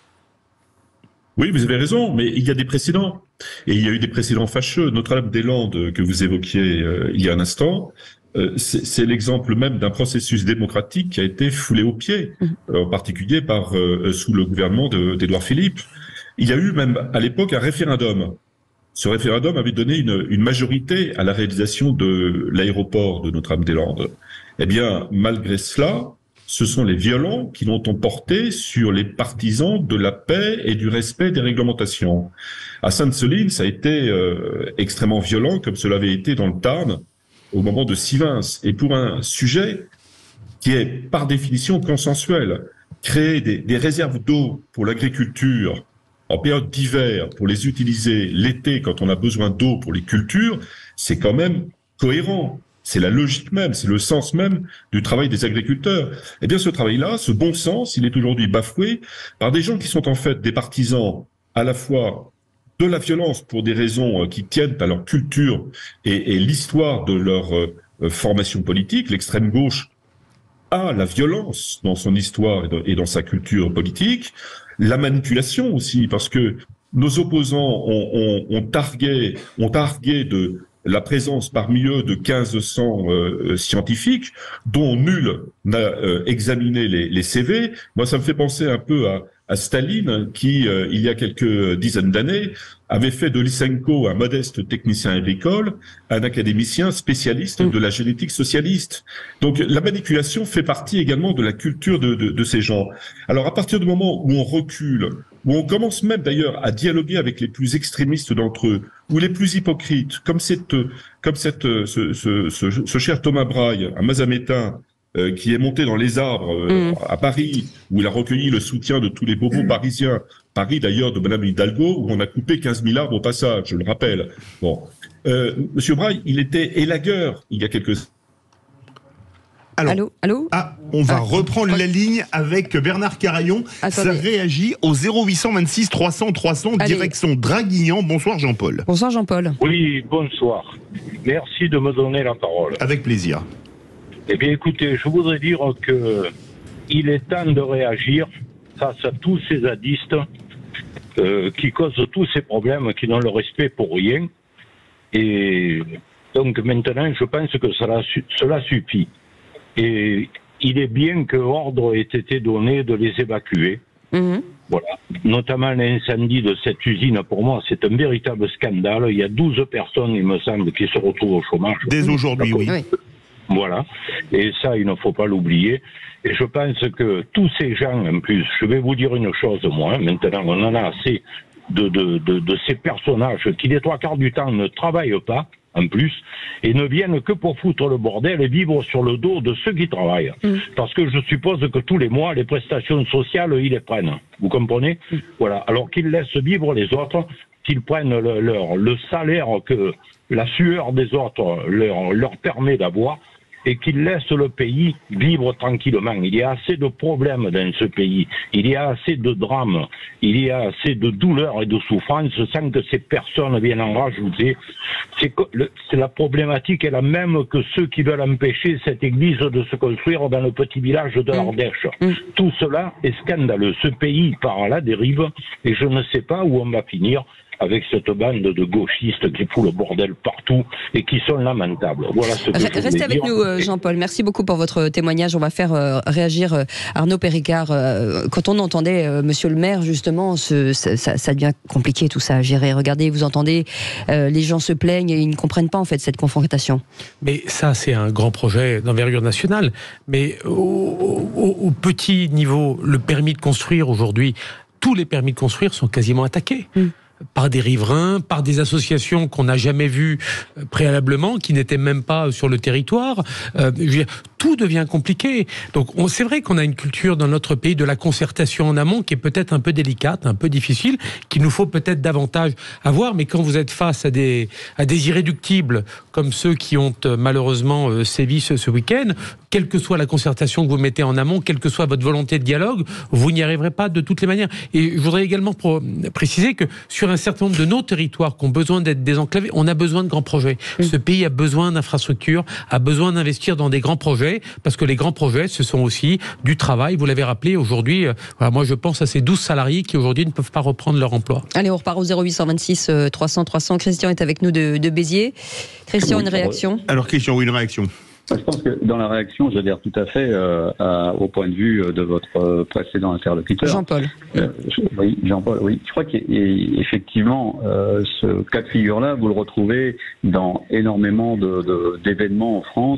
Oui, vous avez raison, mais il y a des précédents. Et il y a eu des précédents fâcheux. Notre-Dame-des-Landes, que vous évoquiez il y a un instant, c'est l'exemple même d'un processus démocratique qui a été foulé aux pieds, en particulier sous le gouvernement d'Édouard Philippe. Il y a eu même à l'époque un référendum. Ce référendum avait donné une majorité à la réalisation de l'aéroport de Notre-Dame-des-Landes. Eh bien, malgré cela, ce sont les violents qui l'ont emporté sur les partisans de la paix et du respect des réglementations. À Sainte-Soline, ça a été extrêmement violent, comme cela avait été dans le Tarn au moment de Sivins. Et pour un sujet qui est par définition consensuel, créer des réserves d'eau pour l'agriculture en période d'hiver, pour les utiliser l'été quand on a besoin d'eau pour les cultures, c'est quand même cohérent. C'est la logique même, c'est le sens même du travail des agriculteurs. Eh bien, ce travail-là, ce bon sens, il est aujourd'hui bafoué par des gens qui sont en fait des partisans à la fois de la violence pour des raisons qui tiennent à leur culture et l'histoire de leur formation politique. L'extrême gauche a la violence dans son histoire et dans sa culture politique. La manipulation aussi, parce que nos opposants ont targué de la présence parmi eux de 1500 scientifiques, dont nul n'a examiné les CV. Moi, ça me fait penser un peu à Staline, qui, il y a quelques dizaines d'années, avait fait de Lysenko un modeste technicien agricole, un académicien spécialiste de la génétique socialiste. Donc la manipulation fait partie également de la culture de ces gens. Alors à partir du moment où on recule, où on commence même d'ailleurs à dialoguer avec les plus extrémistes d'entre eux, ou les plus hypocrites, comme ce cher Thomas Braille, un mazamétain, qui est monté dans les arbres à Paris, où il a recueilli le soutien de tous les bobos parisiens. Paris d'ailleurs de Madame Hidalgo, où on a coupé 15 000 arbres au passage, je le rappelle. Bon, Monsieur Braille, il était élagueur il y a quelques... Alors, allô on va reprendre la ligne avec Bernard Carayon. Ça réagit au 0826 300 300 direction Draguignan. Bonsoir Jean-Paul. Bonsoir Jean-Paul. Oui, bonsoir. Merci de me donner la parole. Avec plaisir. Eh bien écoutez, je voudrais dire que il est temps de réagir face à tous ces zadistes qui causent tous ces problèmes, qui n'ont le respect pour rien. Et donc maintenant, je pense que cela suffit. Et il est bien que ordre ait été donné de les évacuer. Voilà. Notamment l'incendie de cette usine, pour moi, c'est un véritable scandale. Il y a 12 personnes, il me semble, qui se retrouvent au chômage. Dès aujourd'hui, oui. Voilà. Et ça, il ne faut pas l'oublier. Et je pense que tous ces gens, en plus, je vais vous dire une chose, moi, maintenant, on en a assez de ces personnages qui, les 3/4 du temps, ne travaillent pas, en plus, et ne viennent que pour foutre le bordel et vivre sur le dos de ceux qui travaillent. Parce que je suppose que tous les mois, les prestations sociales, ils les prennent. Vous comprenez? Voilà. Alors qu'ils laissent vivre les autres, qu'ils prennent le salaire que la sueur des autres leur permet d'avoir, et qu'ils laissent le pays vivre tranquillement. Il y a assez de problèmes dans ce pays, il y a assez de drames, il y a assez de douleurs et de souffrances sans que ces personnes viennent en rajouter. La problématique est la même que ceux qui veulent empêcher cette église de se construire dans le petit village de l'Ardèche. Tout cela est scandaleux. Ce pays part à la dérive et je ne sais pas où on va finir. avec cette bande de gauchistes qui fout le bordel partout et qui sont lamentables. Voilà ce que je voulais Restez avec dire. nous, Jean-Paul. Merci beaucoup pour votre témoignage. On va faire réagir Arnaud Péricard. Quand on entendait Monsieur le maire, justement, ça devient compliqué tout ça à gérer. Regardez, vous entendez, les gens se plaignent et ils ne comprennent pas en fait cette confrontation. Mais ça, c'est un grand projet d'envergure nationale. Mais au petit niveau, le permis de construire aujourd'hui, tous les permis de construire sont quasiment attaqués. Par des riverains, par des associations qu'on n'a jamais vues préalablement, qui n'étaient même pas sur le territoire. Tout devient compliqué. Donc c'est vrai qu'on a une culture dans notre pays de la concertation en amont qui est peut-être un peu délicate, un peu difficile, qu'il nous faut peut-être davantage avoir. Mais quand vous êtes face à des irréductibles comme ceux qui ont malheureusement sévi ce week-end, quelle que soit la concertation que vous mettez en amont, quelle que soit votre volonté de dialogue, vous n'y arriverez pas de toutes les manières. Et je voudrais également préciser que sur un certain nombre de nos territoires qui ont besoin d'être désenclavés, on a besoin de grands projets. Ce pays a besoin d'infrastructures, a besoin d'investir dans des grands projets, parce que les grands projets, ce sont aussi du travail. Vous l'avez rappelé, aujourd'hui, moi je pense à ces 12 salariés qui aujourd'hui ne peuvent pas reprendre leur emploi. Allez, on repart au 0826 300 300. Christian est avec nous de Béziers. Christian, une réaction ? Alors Christian, oui, une réaction. Je pense que dans la réaction, j'adhère tout à fait au point de vue de votre précédent interlocuteur. Jean-Paul. Oui, Jean-Paul, oui. Je crois qu'effectivement, ce cas de figure-là, vous le retrouvez dans énormément d'événements en France.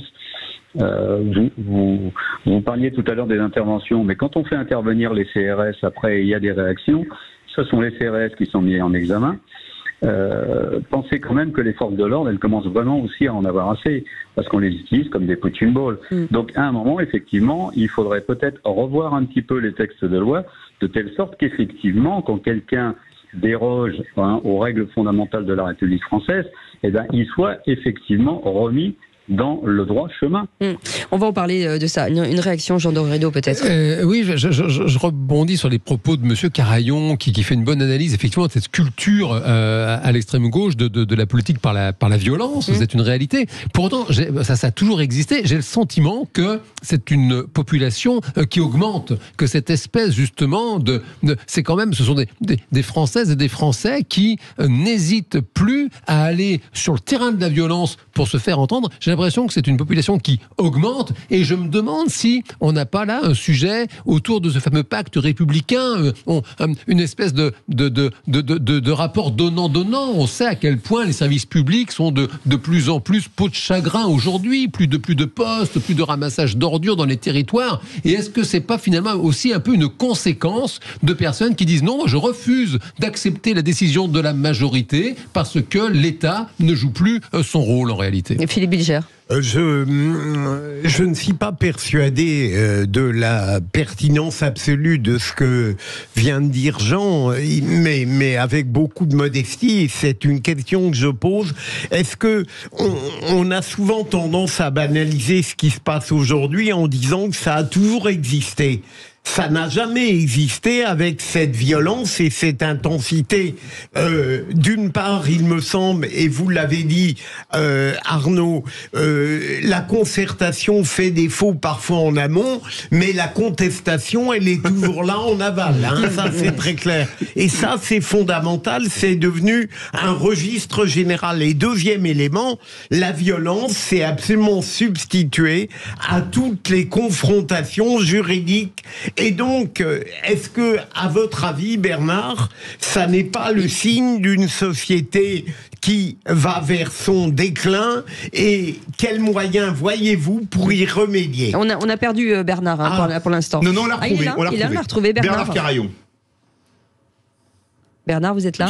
Vous parliez tout à l'heure des interventions, mais quand on fait intervenir les CRS, après il y a des réactions, ce sont les CRS qui sont mis en examen. Pensez quand même que les forces de l'ordre, elles commencent vraiment aussi à en avoir assez, parce qu'on les utilise comme des punching balls. Donc à un moment, effectivement, il faudrait peut-être revoir un petit peu les textes de loi, de telle sorte qu'effectivement, quand quelqu'un déroge aux règles fondamentales de la République française, eh ben, il soit effectivement remis dans le droit chemin. On va en parler de ça. Une réaction, Jean Degrédo, peut-être. Oui, je rebondis sur les propos de Monsieur Carayon, qui fait une bonne analyse, effectivement, de cette culture à l'extrême gauche de la politique par la violence. C'est une réalité. Pour autant, ça a toujours existé. J'ai le sentiment que c'est une population qui augmente, que cette espèce, justement, c'est quand même, ce sont des Françaises et des Français qui n'hésitent plus à aller sur le terrain de la violence pour se faire entendre. J'ai l'impression que c'est une population qui augmente, et je me demande si on n'a pas là un sujet autour de ce fameux pacte républicain, une espèce de rapport donnant-donnant. On sait à quel point les services publics sont de plus en plus peau de chagrin aujourd'hui, plus de postes, plus de ramassage d'ordures dans les territoires. Et est-ce que c'est pas finalement aussi un peu une conséquence de personnes qui disent non, je refuse d'accepter la décision de la majorité parce que l'État ne joue plus son rôle en réalité. Et Philippe Bilger. Je ne suis pas persuadé de la pertinence absolue de ce que vient de dire Jean, mais avec beaucoup de modestie, c'est une question que je pose. Est-ce que on a souvent tendance à banaliser ce qui se passe aujourd'hui en disant que ça a toujours existé? Ça n'a jamais existé avec cette violence et cette intensité. D'une part, il me semble, et vous l'avez dit, Arnaud, la concertation fait défaut parfois en amont, mais la contestation, elle est toujours là en aval. Ça, c'est très clair. Et ça, c'est fondamental. C'est devenu un registre général. Et deuxième élément, la violence s'est absolument substituée à toutes les confrontations juridiques. Et donc, est-ce que, à votre avis, Bernard, ça n'est pas le signe d'une société qui va vers son déclin, et quels moyens voyez-vous pour y remédier? On a perdu Bernard pour l'instant. Non, on l'a retrouvé. Il l'a retrouvé, Bernard Carayon. Bernard, vous êtes là?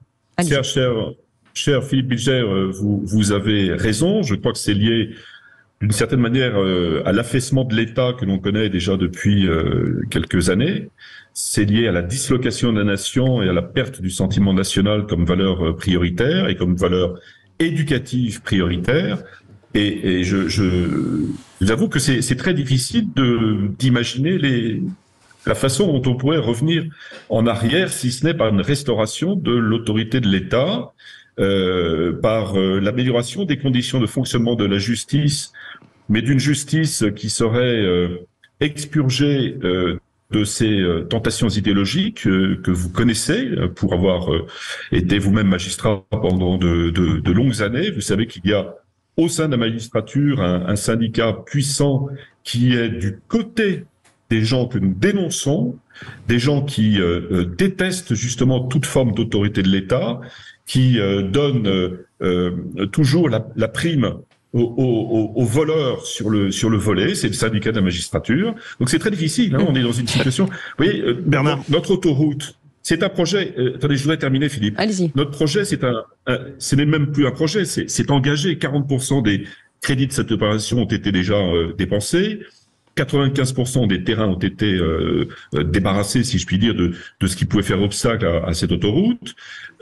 Cher Philippe Bilger, vous avez raison. Je crois que c'est lié d'une certaine manière à l'affaissement de l'État que l'on connaît déjà depuis quelques années. C'est lié à la dislocation de la nation et à la perte du sentiment national comme valeur prioritaire et comme valeur éducative prioritaire. Et j'avoue que c'est très difficile d'imaginer la façon dont on pourrait revenir en arrière, si ce n'est par une restauration de l'autorité de l'État, par l'amélioration des conditions de fonctionnement de la justice, mais d'une justice qui serait expurgée de ces tentations idéologiques que vous connaissez pour avoir été vous-même magistrat pendant de longues années. Vous savez qu'il y a au sein de la magistrature un syndicat puissant qui est du côté des gens que nous dénonçons, des gens qui détestent justement toute forme d'autorité de l'État, qui donnent toujours la prime aux voleurs sur le volet. C'est le syndicat de la magistrature. Donc c'est très difficile. On est dans une situation. Vous voyez, Bernard, notre autoroute, c'est un projet. Attendez, je voudrais terminer, Philippe. Allez-y. Notre projet, ce n'est même plus un projet. C'est engagé. 40% des crédits de cette opération ont été déjà dépensés. 95% des terrains ont été débarrassés, si je puis dire, de ce qui pouvait faire obstacle à cette autoroute.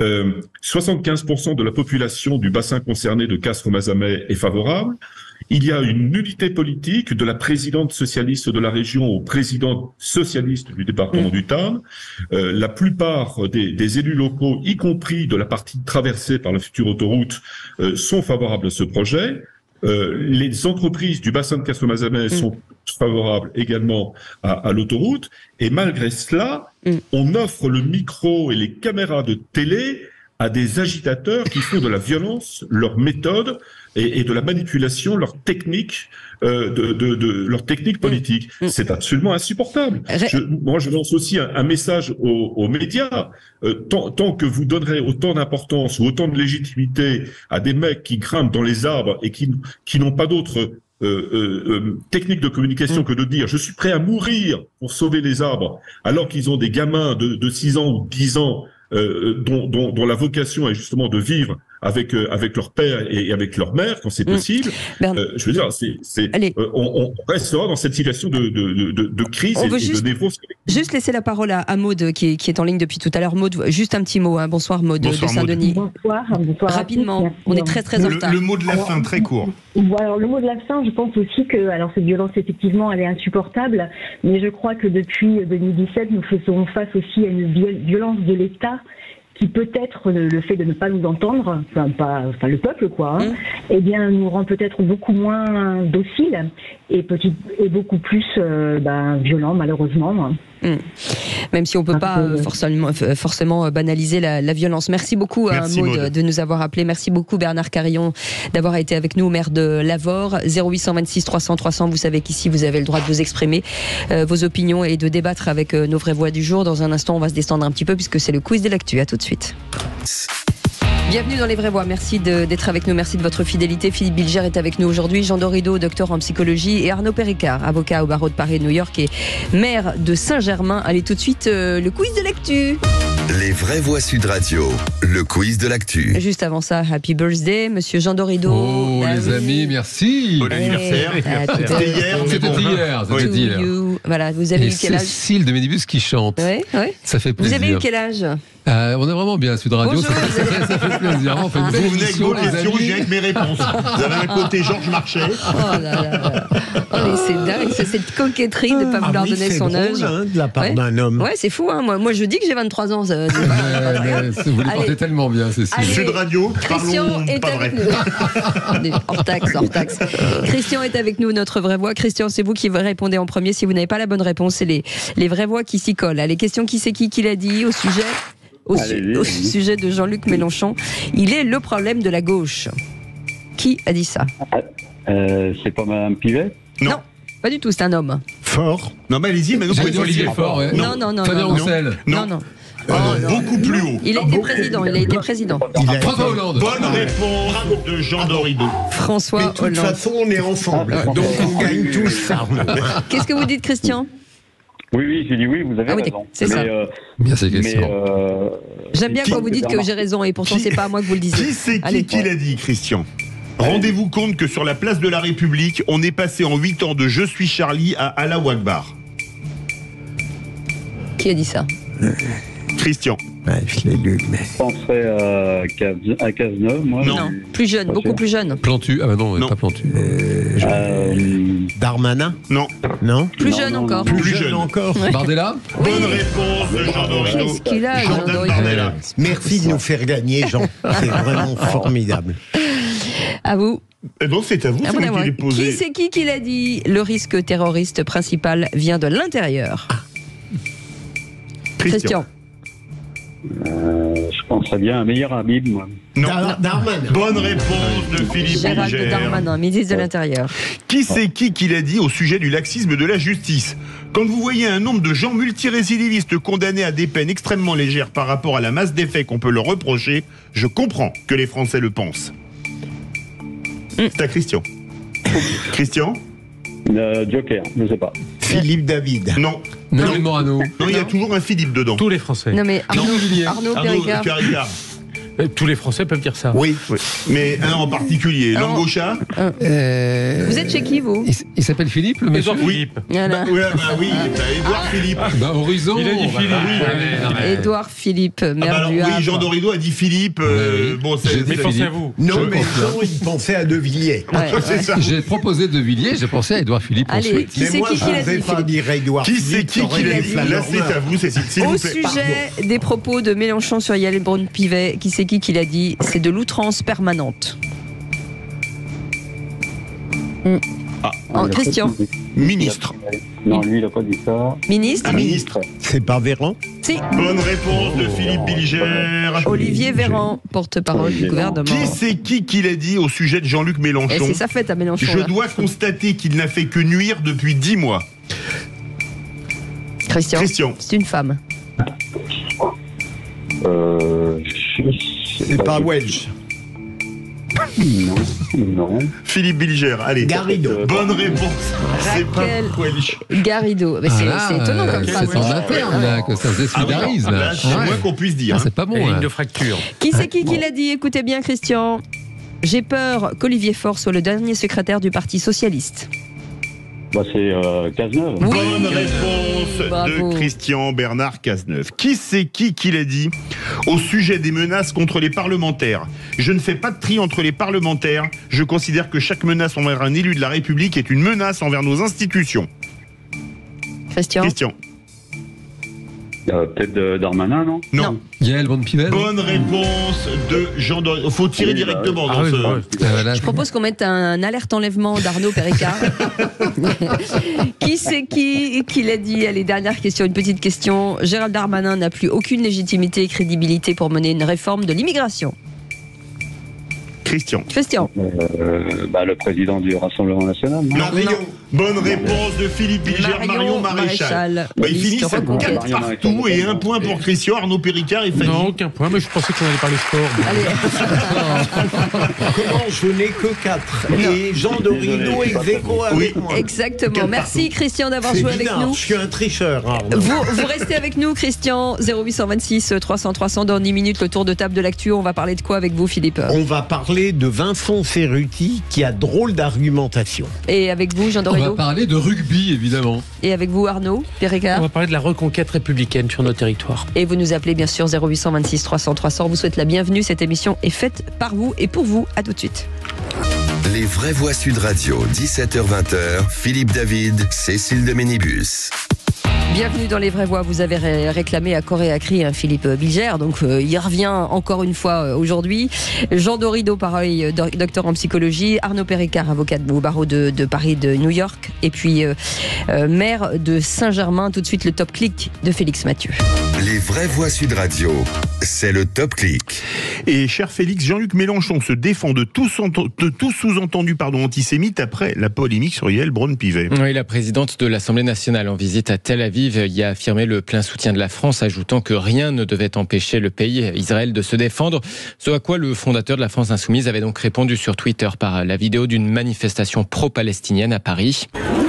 75% de la population du bassin concerné de Castres-Mazamet est favorable. Il y a une unité politique de la présidente socialiste de la région au président socialiste du département du Tarn. La plupart des élus locaux, y compris de la partie traversée par la future autoroute, sont favorables à ce projet. Les entreprises du bassin de Castres-Mazamet sont favorables également à l'autoroute. Et malgré cela, on offre le micro et les caméras de télé à des agitateurs qui font de la violence leur méthode et de la manipulation leur technique, leur technique politique. C'est absolument insupportable. Moi, je lance aussi un message aux médias. Tant que vous donnerez autant d'importance ou autant de légitimité à des mecs qui grimpent dans les arbres et qui n'ont pas d'autre technique de communication que de dire « je suis prêt à mourir pour sauver les arbres », alors qu'ils ont des gamins de 6 ans ou 10 ans dont la vocation est justement de vivre avec leur père et avec leur mère quand c'est possible. Je veux dire, on restera dans cette situation de crise et de névrose. Juste laisser la parole à Maude qui est en ligne depuis tout à l'heure. Maude, juste un petit mot. Bonsoir Maude de Saint-Denis. Bonsoir. Rapidement, on est très en retard. Le mot de la fin, très court. Alors le mot de la fin, je pense aussi que cette violence effectivement elle est insupportable, mais je crois que depuis 2017 nous faisons face aussi à une violence de l'État qui peut-être le fait de ne pas nous entendre, le peuple eh bien nous rend peut-être beaucoup moins dociles et beaucoup plus violents malheureusement. Même si on ne peut pas forcément banaliser la violence. Merci beaucoup Maud de nous avoir appelés. Merci beaucoup Bernard Carillon d'avoir été avec nous, maire de Lavore. 0826 300 300, vous savez qu'ici vous avez le droit de vous exprimer, vos opinions et de débattre avec nos vraies voix du jour. Dans un instant on va se détendre un petit peu puisque c'est le quiz de l'actu. À tout de suite. Bienvenue dans Les Vraies Voix, merci d'être avec nous, merci de votre fidélité. Philippe Bilger est avec nous aujourd'hui, Jean Dorido, docteur en psychologie, et Arnaud Péricard, avocat au barreau de Paris et New York et maire de Saint-Germain. Allez tout de suite, le quiz de l'actu. Les Vraies Voix Sud Radio, le quiz de l'actu. Juste avant ça, happy birthday, monsieur Jean Dorido. Oh les amis, merci. Bon anniversaire. C'était hier. C'était hier. Voilà, vous avez eu quel âge? Cécile de Ménibus qui chante. Ouais. Ça fait plaisir. Vous avez eu quel âge? On est vraiment bien Sud Radio. Ça fait plaisir. On fait une belle vous venez avec vos questions, amis. j'ai avec mes réponses. Vous avez un côté Georges Marchais. Oh là là. Mais c'est dingue, cette coquetterie de ne pas vouloir donner son âge. De la part d'un homme. Ouais, c'est fou. Moi, je dis que j'ai 23 ans. Vous les portez tellement bien, Cécile. Sud Radio, Christian est avec nous. Hors taxe. Christian est avec nous, notre vraie voix. Christian, c'est vous qui répondez en premier. Si vous n'avez pas la bonne réponse, c'est les vraies voix qui s'y collent. Les questions qui c'est qui l'a dit au sujet de Jean-Luc Mélenchon. Il est le problème de la gauche. Qui a dit ça? C'est pas Madame Pivet? Non, pas du tout, c'est un homme. Fort. Non, mais allez-y, mais vous pouvez dire Olivier Faure. Ouais. Non. Fabien Roussel. Non. Beaucoup plus haut. Il a été président. François Hollande. Bonne réponse de Jean Dorido. François Hollande. De toute façon, on est ensemble. Donc on gagne tous. Qu'est-ce que vous dites, Christian? Oui, j'ai dit oui, vous avez raison. C'est ça. Bien ces questions. J'aime bien quand vous dites que j'ai raison et pourtant c'est pas à moi que vous le disiez. Qui c'est qui l'a dit, Christian? Rendez-vous compte que sur la place de la République, on est passé en 8 ans de Je suis Charlie à Allah Akbar. Qui a dit ça? Christian. Ouais, je l'ai lu, mais... Je penserais à Cazeneuve, moi. Non, plus jeune, beaucoup plus jeune. Plantu. Ah bah non, pas Plantu. Darmanin? Non. Plus jeune encore. Plus jeune encore. Ouais. Bardella? Bonne réponse de Jean Dorido. Qu'est-ce qu'il a, Jean Dorido? Merci de nous faire gagner, Jean. C'est vraiment formidable. À vous. Non, c'est à vous, c'est moi qui l'ai posé. Qui c'est qui l'a dit? Le risque terroriste principal vient de l'intérieur. Christian. Je penserais bien à Meyer Habib, moi. Non. Darmanin. Bonne réponse de Philippe Gérald Bilger. Darmanin, ministre de l'Intérieur. Qui c'est qui l'a dit au sujet du laxisme de la justice? Quand vous voyez un nombre de gens multirécidivistes condamnés à des peines extrêmement légères par rapport à la masse des faits qu'on peut leur reprocher, je comprends que les Français le pensent. C'est à Christian. Christian? Joker, je ne sais pas. Philippe David. Non. Non, Morano. Non, il y a toujours un Philippe dedans. Tous les Français. Non mais Arnaud Péricard. Tous les Français peuvent dire ça. Oui. Mais un en particulier, Langaucha. Vous êtes chez qui, vous? Il s'appelle Philippe, le monsieur? Édouard Philippe. Voilà. Oui, Édouard Philippe. Horizon. Il a dit Philippe. Édouard Philippe, maire du Havre. Oui, Jean Dorido a dit Philippe. Bon, mais pensez à vous. Non, mais non, il pensait à De Villiers. C'est ça. J'ai proposé De Villiers, j'ai pensé à Édouard Philippe Allez, ensuite. qui c'est qui l'a dit, pas dire Édouard Qui Philippe. c'est qui l'a dit? Là, c'est à vous, Cécile, s'il Au vous plaît. sujet des propos de Mélenchon sur Yael Braun-Pivet, qui c'est qui l'a dit? C'est de l'outrance permanente. Christian. Ministre. Non, lui, il n'a pas dit ça. Ministre. Ministre. C'est pas Véran? Si. Bonne réponse de Philippe Bilger. Olivier Véran, porte-parole du gouvernement. Qui c'est qui l'a dit au sujet de Jean-Luc Mélenchon? Et c'est sa fête à Mélenchon. Je dois constater qu'il n'a fait que nuire depuis 10 mois. Christian. C'est une femme. C'est pas Welch. Non. Philippe Bilger, allez. Garrido. Bonne réponse. C'est pas Raquel Welch. Garrido. Mais c'est étonnant comme ça. C'est en interne, là, que ça se désolidarise. Là, c'est moins qu'on puisse dire. C'est pas bon. Ligne de fracture. Qui c'est qui l'a dit? Écoutez bien, Christian. J'ai peur qu'Olivier Faure soit le dernier secrétaire du Parti Socialiste. Bah, c'est Cazeneuve. Oui. Bonne réponse Bravo. de Christian Bernard Cazeneuve. Qui c'est qui l'a dit au sujet des menaces contre les parlementaires? Je ne fais pas de tri entre les parlementaires. Je considère que chaque menace envers un élu de la République est une menace envers nos institutions. Christian. Peut-être Darmanin, non? Non. Yael Braun-Pivet. Bonne réponse de Jean Dorido. Faut tirer directement dans ce... Je propose qu'on mette un alerte enlèvement d'Arnaud Péricard. Qui c'est qui l'a dit? Allez, dernière question, une petite question. Gérald Darmanin n'a plus aucune légitimité et crédibilité pour mener une réforme de l'immigration. Christian. Le président du Rassemblement National. Non. Bonne réponse de Philippe Bilger. Marion Maréchal. Ils finissent à 4 partout et un point pour Christian. Arnaud Péricard et Fanny. Non, aucun point, mais je pensais qu'on allait parler sport. Comment je n'ai que 4 et Jean Dorido est écho avec moi. Exactement. Merci Christian d'avoir joué avec nous. Je suis un tricheur, Arnaud. Vous restez avec nous, Christian. 0826 300 300 dans 10 minutes. Le tour de table de l'actu. On va parler de quoi avec vous, Philippe? On va parler de Vincent Cerruti qui a drôle d'argumentation. Et avec vous, Jean Dorido? On va parler de rugby, évidemment. Et avec vous, Arnaud Péricard? On va parler de la reconquête républicaine sur nos territoires. Et vous nous appelez bien sûr 0826 300 300. On vous souhaite la bienvenue. Cette émission est faite par vous et pour vous. À tout de suite. Les vraies voix Sud Radio, 17h-20h, Philippe David, Cécile de Ménibus. Bienvenue dans Les Vraies Voix. Vous avez réclamé à corps et à cri Philippe Bilger, donc il revient encore une fois aujourd'hui. Jean Dorido, pareil, docteur en psychologie. Arnaud Péricard, avocat au barreau de Paris, de New York. Et puis maire de Saint-Germain. Tout de suite le top clic de Félix Mathieu. Les Vraies Voix Sud Radio, c'est le top clic. Et cher Félix, Jean-Luc Mélenchon se défend de tout sous-entendu antisémite après la polémique sur Yael Braun-Pivet. Oui, la présidente de l'Assemblée nationale en visite à Tel Aviv y a affirmé le plein soutien de la France, ajoutant que rien ne devait empêcher le pays, Israël, de se défendre. Ce à quoi le fondateur de la France Insoumise avait donc répondu sur Twitter par la vidéo d'une manifestation pro-palestinienne à Paris.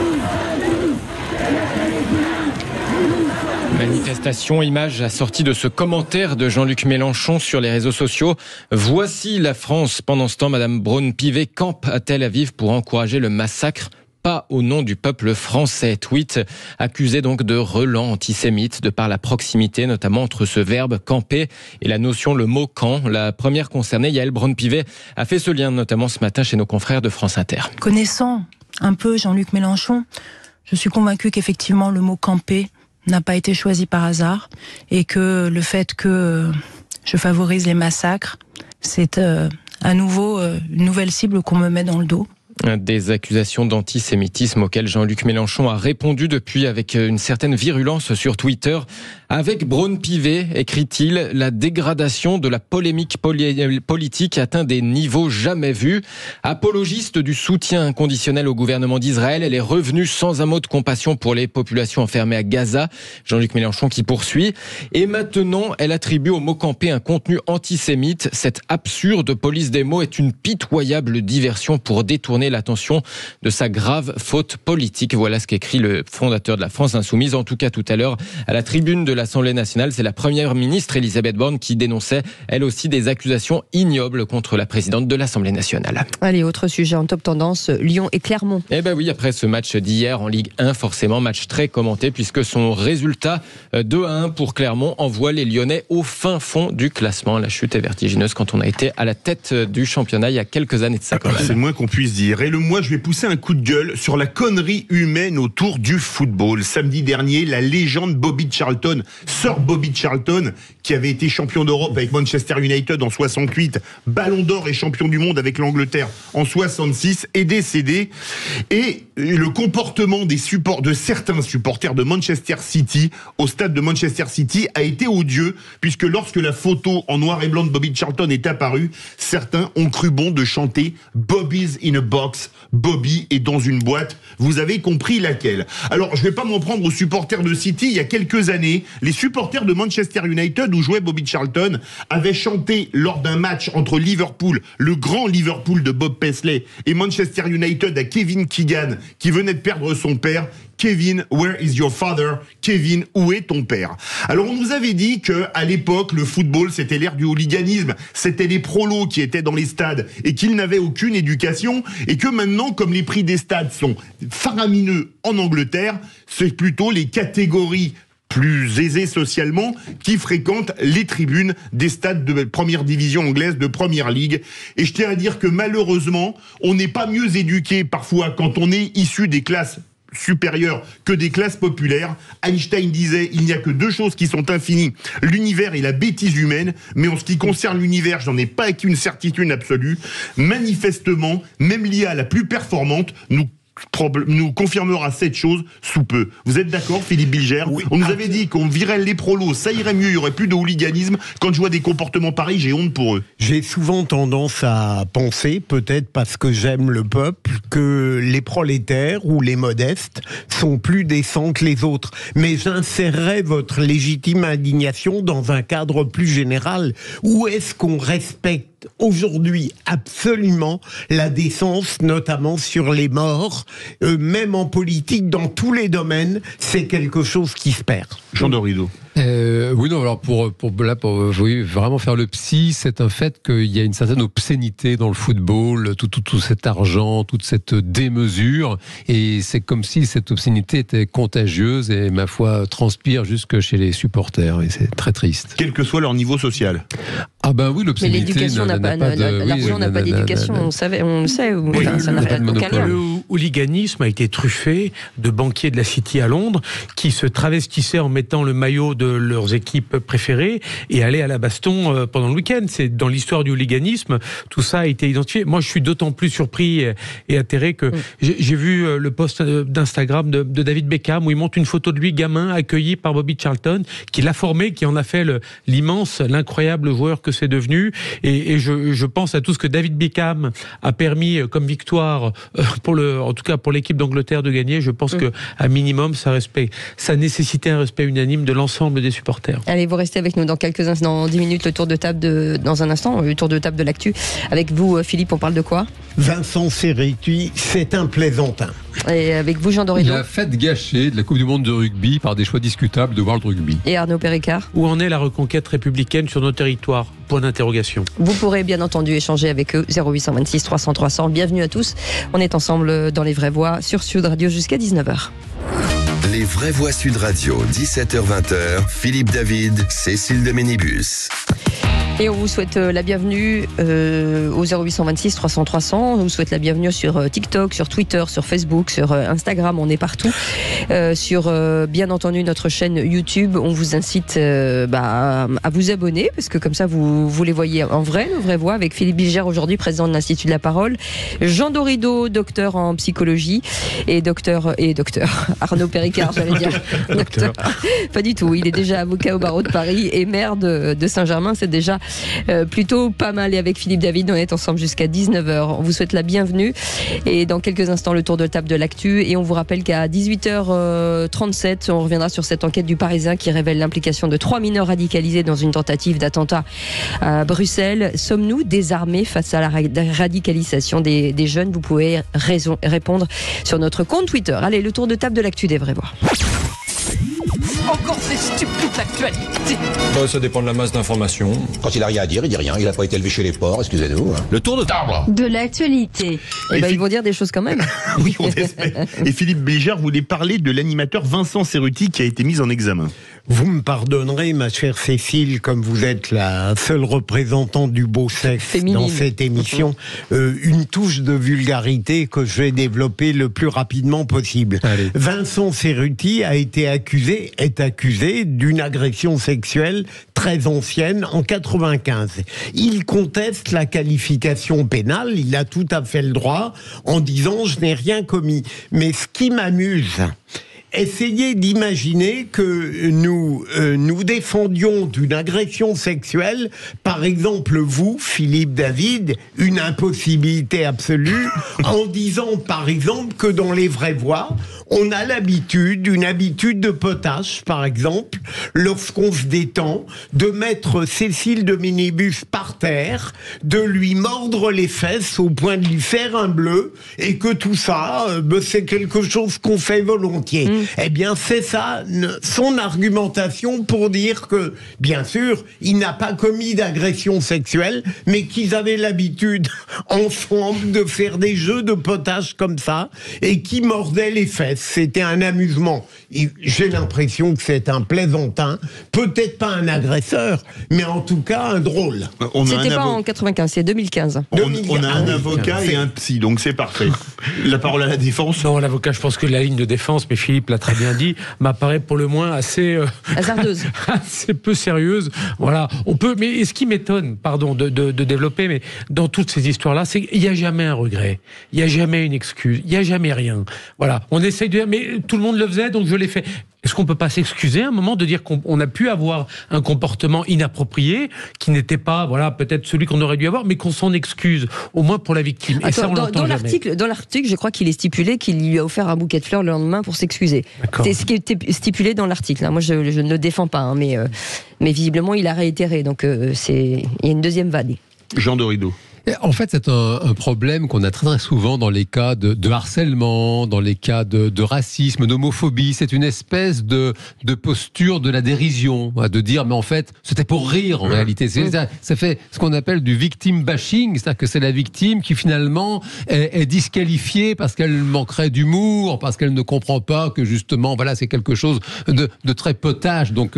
Manifestation, image assortie de ce commentaire de Jean-Luc Mélenchon sur les réseaux sociaux. Voici la France. Pendant ce temps, Madame Braun-Pivet campe à Tel Aviv pour encourager le massacre. Pas au nom du peuple français. Tweet accusé donc de relent antisémite de par la proximité notamment entre ce verbe camper et la notion, le mot camp. La première concernée, Yael Braun-Pivet, a fait ce lien notamment ce matin chez nos confrères de France Inter. Connaissant un peu Jean-Luc Mélenchon, je suis convaincue qu'effectivement le mot camper n'a pas été choisi par hasard et que le fait que je favorise les massacres, c'est à nouveau une nouvelle cible qu'on me met dans le dos. Des accusations d'antisémitisme auxquelles Jean-Luc Mélenchon a répondu depuis avec une certaine virulence sur Twitter. Avec Braun-Pivet, écrit-il, la dégradation de la polémique politique atteint des niveaux jamais vus. Apologiste du soutien inconditionnel au gouvernement d'Israël, elle est revenue sans un mot de compassion pour les populations enfermées à Gaza. Jean-Luc Mélenchon qui poursuit. Et maintenant, elle attribue au mot campé un contenu antisémite. Cette absurde police des mots est une pitoyable diversion pour détourner l'attention de sa grave faute politique. Voilà ce qu'écrit le fondateur de la France Insoumise. En tout cas, tout à l'heure, à la tribune de l'Assemblée nationale, c'est la première ministre Elisabeth Borne qui dénonçait, elle aussi, des accusations ignobles contre la présidente de l'Assemblée nationale. Allez, autre sujet en top tendance, Lyon et Clermont. Eh ben oui, après ce match d'hier en Ligue 1, forcément, match très commenté puisque son résultat 2-1 pour Clermont envoie les Lyonnais au fin fond du classement. La chute est vertigineuse quand on a été à la tête du championnat il y a quelques années de ça. C'est le moins qu'on puisse dire. Et moi, je vais pousser un coup de gueule sur la connerie humaine autour du football. Samedi dernier, la légende Bobby Charlton, Sir Bobby Charlton, qui avait été champion d'Europe avec Manchester United en 68, Ballon d'Or et champion du monde avec l'Angleterre en 66, est décédé. Et le comportement de certains supporters de Manchester City au stade de Manchester City a été odieux, puisque lorsque la photo en noir et blanc de Bobby Charlton est apparue, certains ont cru bon de chanter Bobby's in a box, Bobby est dans une boîte, vous avez compris laquelle. Alors je vais pas m'en prendre aux supporters de City. Il y a quelques années, les supporters de Manchester United, où jouait Bobby Charlton, avaient chanté lors d'un match entre Liverpool, le grand Liverpool de Bob Paisley, et Manchester United à Kevin Keegan, qui venait de perdre son père: Kevin, where is your father? Kevin, où est ton père? Alors on nous avait dit que à l'époque le football c'était l'ère du hooliganisme, c'était les prolos qui étaient dans les stades et qu'ils n'avaient aucune éducation, et que maintenant, comme les prix des stades sont faramineux en Angleterre, c'est plutôt les catégories plus aisées socialement qui fréquentent les tribunes des stades de première division anglaise, de première ligue. Et je tiens à dire que malheureusement, on n'est pas mieux éduqué parfois quand on est issu des classes supérieures que des classes populaires. Einstein disait: il n'y a que deux choses qui sont infinies, l'univers et la bêtise humaine. Mais en ce qui concerne l'univers, je n'en ai pas une certitude absolue. Manifestement, même l'IA la plus performante nous confirmera cette chose sous peu. Vous êtes d'accord, Philippe Bilger? Oui. On nous avait dit qu'on virait les prolos, ça irait mieux, il n'y aurait plus de hooliganisme. Quand je vois des comportements pareils, j'ai honte pour eux. J'ai souvent tendance à penser, peut-être parce que j'aime le peuple, que les prolétaires ou les modestes sont plus décents que les autres. Mais j'insérerais votre légitime indignation dans un cadre plus général. Où est-ce qu'on respecte aujourd'hui absolument la décence, notamment sur les morts, même en politique, dans tous les domaines, c'est quelque chose qui se perd. Jean Dorido. Oui, non, alors pour vraiment faire le psy, c'est un fait qu'il y a une certaine obscénité dans le football, tout cet argent, toute cette démesure, et c'est comme si cette obscénité était contagieuse et, ma foi, transpire jusque chez les supporters, et c'est très triste. Quel que soit leur niveau social. Ah ben oui, l'obscénité. Mais l'éducation n'a pas l'argent n'a pas d'éducation, on le sait. Oui, ça n'a pas de Le hooliganisme a été truffé de banquiers de la City à Londres qui se travestissaient en mettant le maillot de leurs équipes préférées et allaient à la baston pendant le week-end. C'est dans l'histoire du hooliganisme, tout ça a été identifié. Moi, je suis d'autant plus surpris et atterré que j'ai vu le post d'Instagram de David Beckham où il montre une photo de lui gamin accueilli par Bobby Charlton, qui l'a formé, qui en a fait l'incroyable joueur que c'est devenu. Et je pense à tout ce que David Beckham a permis comme victoire en tout cas pour l'équipe d'Angleterre de gagner. Je pense que à minimum ça nécessitait un respect unanime de l'ensemble des supporters. Allez, vous restez avec nous dans quelques instants, dans 10 minutes, le tour de table dans un instant, le tour de table de l'actu. Avec vous, Philippe, on parle de quoi? Vincent Cerruti, c'est un plaisantin. Et avec vous, Jean Dorido. La fête gâchée de la Coupe du Monde de rugby par des choix discutables de World Rugby. Et Arnaud Péricard. Où en est la reconquête républicaine sur nos territoires? Point d'interrogation. Vous pourrez bien entendu échanger avec eux, 0826 300 300. Bienvenue à tous. On est ensemble dans Les Vraies Voix sur Sud Radio jusqu'à 19h. Les Vraies Voix Sud Radio, 17h-20h, Philippe David, Cécile de Ménibus. Et on vous souhaite la bienvenue au 0826 300 300. On vous souhaite la bienvenue sur TikTok, sur Twitter, sur Facebook, sur Instagram. On est partout. Sur bien entendu notre chaîne YouTube. On vous incite à vous abonner parce que comme ça vous les voyez en vrai, nos vraies voix, avec Philippe Bilger aujourd'hui, président de l'Institut de la Parole, Jean Dorido, docteur en psychologie, et docteur Arnaud Péricard, j'allais dire. Docteur. Pas du tout. Il est déjà avocat au barreau de Paris et maire de Saint-Germain. C'est déjà plutôt pas mal. Et avec Philippe David, on est ensemble jusqu'à 19h. On vous souhaite la bienvenue. Et dans quelques instants, le tour de table de l'actu. Et on vous rappelle qu'à 18h37, on reviendra sur cette enquête du Parisien qui révèle l'implication de 3 mineurs radicalisés dans une tentative d'attentat à Bruxelles. Sommes-nous désarmés face à la radicalisation des jeunes? Vous pouvez répondre sur notre compte Twitter. Allez, le tour de table de l'actu des vraies voix. Encore ces stupides actualités. Ça dépend de la masse d'informations. Quand il a rien à dire, il dit rien. Il n'a pas été élevé chez les porcs, excusez-nous. Le tour de table de l'actualité. Ils vont dire des choses quand même. Oui, on espère. Et Philippe Bilger voulait parler de l'animateur Vincent Cerruti qui a été mis en examen. Vous me pardonnerez, ma chère Cécile, comme vous êtes la seule représentante du beau sexe féminine dans cette émission, une touche de vulgarité que je vais développer le plus rapidement possible. Allez. Vincent Cerruti est accusé d'une agression sexuelle très ancienne en 95. Il conteste la qualification pénale, il a tout à fait le droit, en disant « je n'ai rien commis ». Mais ce qui m'amuse, essayez d'imaginer que nous défendions d'une agression sexuelle, par exemple vous, Philippe David, une impossibilité absolue, en disant par exemple que dans les vraies voix, on a une habitude de potache, par exemple, lorsqu'on se détend, de mettre Cécile de Ménibus par terre, de lui mordre les fesses au point de lui faire un bleu, et que tout ça, c'est quelque chose qu'on fait volontiers. Eh bien, c'est ça, son argumentation pour dire que, bien sûr, il n'a pas commis d'agression sexuelle, mais qu'ils avaient l'habitude, ensemble, de faire des jeux de potache comme ça, et qui mordaient les fesses. C'était un amusement. J'ai l'impression que c'est un plaisantin, peut-être pas un agresseur, mais en tout cas un drôle. C'était pas en 95, c'est 2015. On a un avocat et un psy, donc c'est parfait. La parole à la défense. Non, l'avocat, je pense que la ligne de défense, mais Philippe l'a très bien dit, m'apparaît pour le moins assez hasardeuse, assez peu sérieuse. Voilà, on peut. Mais ce qui m'étonne, pardon, de développer, mais dans toutes ces histoires-là, c'est qu'il n'y a jamais un regret, il n'y a jamais une excuse, il n'y a jamais rien. Voilà, on essaye de dire, mais tout le monde le faisait, donc je l'ai fait. Est-ce qu'on peut pas s'excuser à un moment de dire qu'on a pu avoir un comportement inapproprié qui n'était pas, voilà, peut-être celui qu'on aurait dû avoir, mais qu'on s'en excuse, au moins pour la victime. Et ça, on l'entend jamais. Dans l'article, je crois qu'il est stipulé qu'il lui a offert un bouquet de fleurs le lendemain pour s'excuser. C'est ce qui était stipulé dans l'article. Moi, je ne le défends pas, mais visiblement, il a réitéré. Donc, il y a une deuxième vague. Jean Dorido. En fait, c'est un problème qu'on a très, très souvent dans les cas de harcèlement, dans les cas de racisme, d'homophobie. C'est une espèce de posture de la dérision, de dire, mais en fait, c'était pour rire en réalité. Ça fait ce qu'on appelle du victim bashing, c'est-à-dire que c'est la victime qui finalement est disqualifiée parce qu'elle manquerait d'humour, parce qu'elle ne comprend pas que justement, voilà, c'est quelque chose de très potache, donc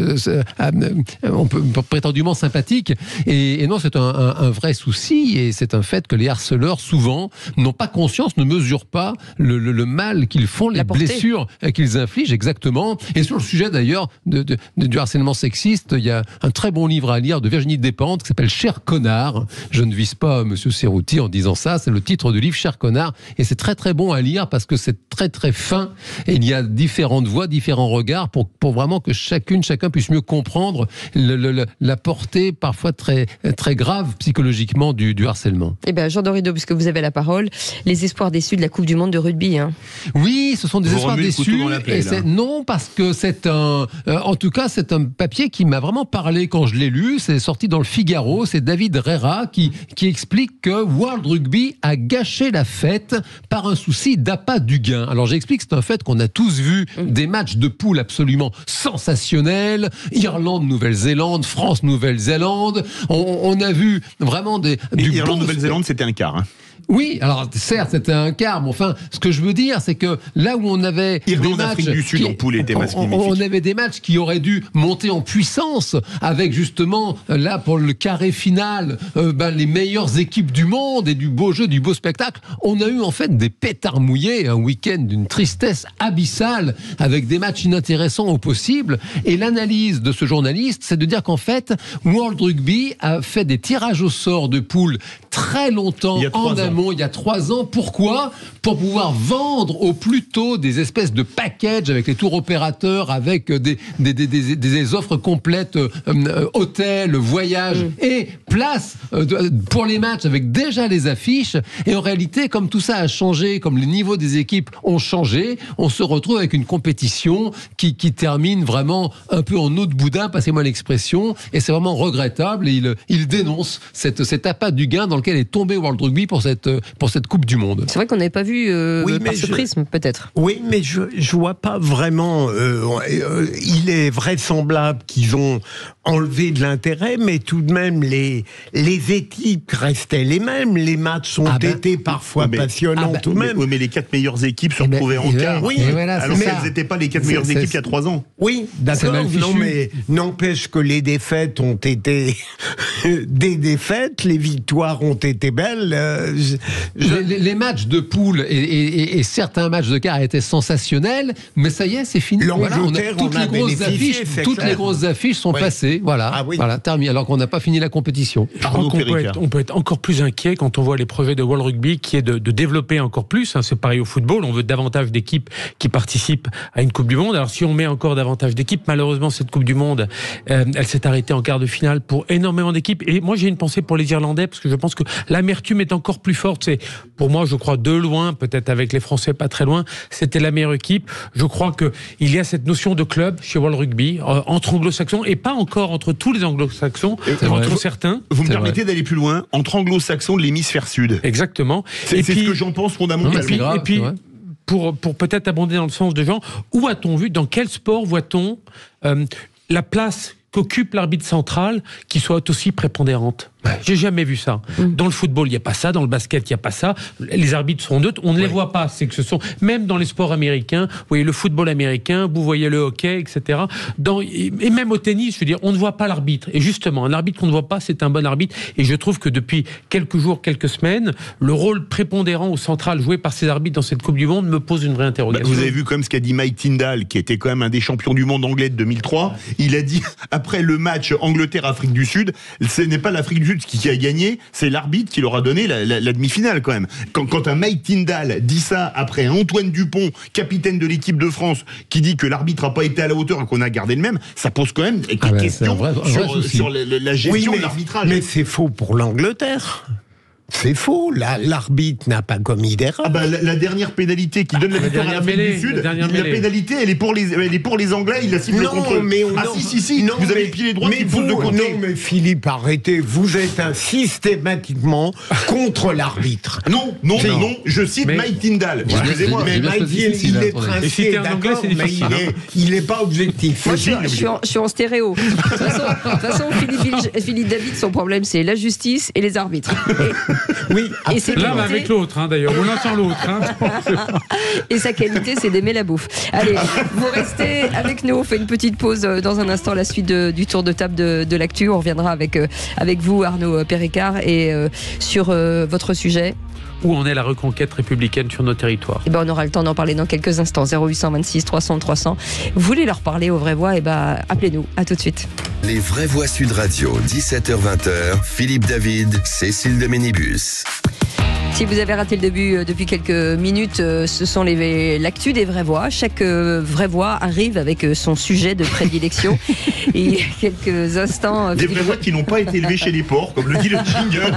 on peut prétendument sympathique. Et non, c'est un vrai souci. Et c'est un fait que les harceleurs, souvent, n'ont pas conscience, ne mesurent pas le mal qu'ils font, les blessures qu'ils infligent, exactement. Et sur le sujet, d'ailleurs, du harcèlement sexiste, il y a un très bon livre à lire de Virginie Despentes qui s'appelle « Cher connard ». Je ne vise pas M. Cerruti en disant ça, c'est le titre du livre « Cher connard ». Et c'est très très bon à lire parce que c'est très très fin. Et il y a différentes voix, différents regards pour vraiment que chacun puisse mieux comprendre la portée parfois très, très grave psychologiquement du harcèlement. Eh bien, Jean Dorido, puisque vous avez la parole, les espoirs déçus de la Coupe du Monde de rugby. Oui, ce sont des espoirs déçus. Non, parce que en tout cas, c'est un papier qui m'a vraiment parlé quand je l'ai lu. C'est sorti dans le Figaro. C'est David Rera qui explique que World Rugby a gâché la fête par un souci d'appât du gain. Alors, j'explique, c'est un fait qu'on a tous vu des matchs de poules absolument sensationnels. Irlande, Nouvelle-Zélande, France, Nouvelle-Zélande. On a vu vraiment Irlande-Nouvelle-Zélande, c'était un quart. Oui, alors certes, c'était un quart, mais enfin, ce que je veux dire, c'est que là où on avait Irlande, Afrique du Sud en poule était magnifique. On avait des matchs qui auraient dû monter en puissance, avec justement, là, pour le carré final, les meilleures équipes du monde et du beau jeu, du beau spectacle. On a eu en fait des pétards mouillés, un week-end d'une tristesse abyssale, avec des matchs inintéressants au possible. Et l'analyse de ce journaliste, c'est de dire qu'en fait, World Rugby a fait des tirages au sort de poules très longtemps en amont. Il y a 3 ans. Pourquoi ? Pour pouvoir vendre au plus tôt des espèces de packages avec les tours opérateurs, avec des offres complètes, hôtels, voyages et places pour les matchs avec déjà les affiches. Et en réalité, comme tout ça a changé, comme les niveaux des équipes ont changé, on se retrouve avec une compétition qui termine vraiment un peu en eau de boudin, passez-moi l'expression, et c'est vraiment regrettable. Et il dénonce cet appât du gain dans lequel est tombé World Rugby pour cette Coupe du Monde. C'est vrai qu'on n'avait pas vu par ce prisme, peut-être. Oui, mais je vois pas vraiment. Il est vraisemblable qu'ils ont enlevé de l'intérêt, mais tout de même, les équipes restaient les mêmes. Les matchs ont été parfois passionnants tout de même. Oui, mais les 4 meilleures équipes se retrouvaient en quart. Oui, alors qu'elles n'étaient pas les 4 meilleures équipes il y a 3 ans. Oui, d'accord. Non, mais n'empêche que les défaites ont été des défaites, les victoires ont été belles. Les matchs de poule et certains matchs de quart étaient sensationnels, mais ça y est, c'est fini. L'Angleterre, toutes les grosses affiches sont passées. Voilà, terminé. Alors qu'on n'a pas fini la compétition. Je crois qu'on peut être encore plus inquiet quand on voit les projets de World Rugby qui est de développer encore plus. C'est pareil au football. On veut davantage d'équipes qui participent à une Coupe du Monde. Alors si on met encore davantage d'équipes, malheureusement cette Coupe du Monde, elle s'est arrêtée en quart de finale pour énormément d'équipes. Et moi j'ai une pensée pour les Irlandais parce que je pense que l'amertume est encore plus forte. C'est pour moi, je crois, de loin, peut-être avec les Français pas très loin, c'était la meilleure équipe. Je crois que il y a cette notion de club chez World Rugby entre anglo-saxons et pas encore entre tous les anglo-saxons, entre certains. Vous me permettez d'aller plus loin, entre anglo-saxons de l'hémisphère sud. Exactement. C'est ce que j'en pense fondamentalement. Et puis pour peut-être abonder dans le sens de Jean, où a-t-on vu, dans quel sport voit-on la place qu'occupe l'arbitre central qui soit aussi prépondérante? J'ai jamais vu ça. Dans le football, il n'y a pas ça. Dans le basket, il n'y a pas ça. Les arbitres sont neutres. On ne les voit pas. C'est que ce sont, même dans les sports américains, vous voyez le football américain, vous voyez le hockey, etc. Et même au tennis, je veux dire, on ne voit pas l'arbitre. Et justement, un arbitre qu'on ne voit pas, c'est un bon arbitre. Et je trouve que depuis quelques jours, quelques semaines, le rôle prépondérant au central joué par ces arbitres dans cette Coupe du Monde me pose une vraie interrogation. Vous avez vu quand même ce qu'a dit Mike Tyndall, qui était quand même un des champions du monde anglais de 2003. Il a dit, après le match Angleterre-Afrique du Sud, ce n'est pas l'Afrique du Sud qui a gagné, c'est l'arbitre qui leur a donné la demi-finale quand même. Quand un Mike Tyndall dit ça après Antoine Dupont, capitaine de l'équipe de France, qui dit que l'arbitre n'a pas été à la hauteur et qu'on a gardé le même, ça pose quand même des questions sur la gestion de l'arbitrage. Mais c'est faux pour l'Angleterre. C'est faux, l'arbitre n'a pas commis d'erreur. La dernière pénalité qui donne la victoire à l'Afrique du Sud, la pénalité, elle est pour les Anglais, il la cible contre eux. Si, vous avez pied les droits qui poussent de côté. Non, mais Philippe, arrêtez, vous êtes systématiquement contre l'arbitre. Non, je cite Mike Tyndall. Excusez-moi, mais Mike, il est princier, d'accord, mais il n'est pas objectif. Moi, je suis en stéréo. De toute façon, Philippe David, son problème, c'est la justice et les arbitres. Oui, l'un avec l'autre, d'ailleurs, ou l'un sans l'autre. Et sa qualité, c'est d'aimer la bouffe. Allez, vous restez avec nous, on fait une petite pause dans un instant, la suite du tour de table de l'actu. On reviendra avec vous, Arnaud Péricard, et sur votre sujet. Où en est la reconquête républicaine sur nos territoires? On aura le temps d'en parler dans quelques instants. 0826 300 300. Vous voulez leur parler aux vraies voix? Appelez-nous. À tout de suite. Les vraies voix Sud Radio, 17h-20h. Philippe David, Cécile de Ménibus. Si vous avez raté le début depuis quelques minutes, ce sont l'actu des vraies voix. Chaque vraie voix arrive avec son sujet de prédilection. Et il y a quelques instants... Des vraies voix qui n'ont pas été élevées chez les porcs, comme le dit le jingle.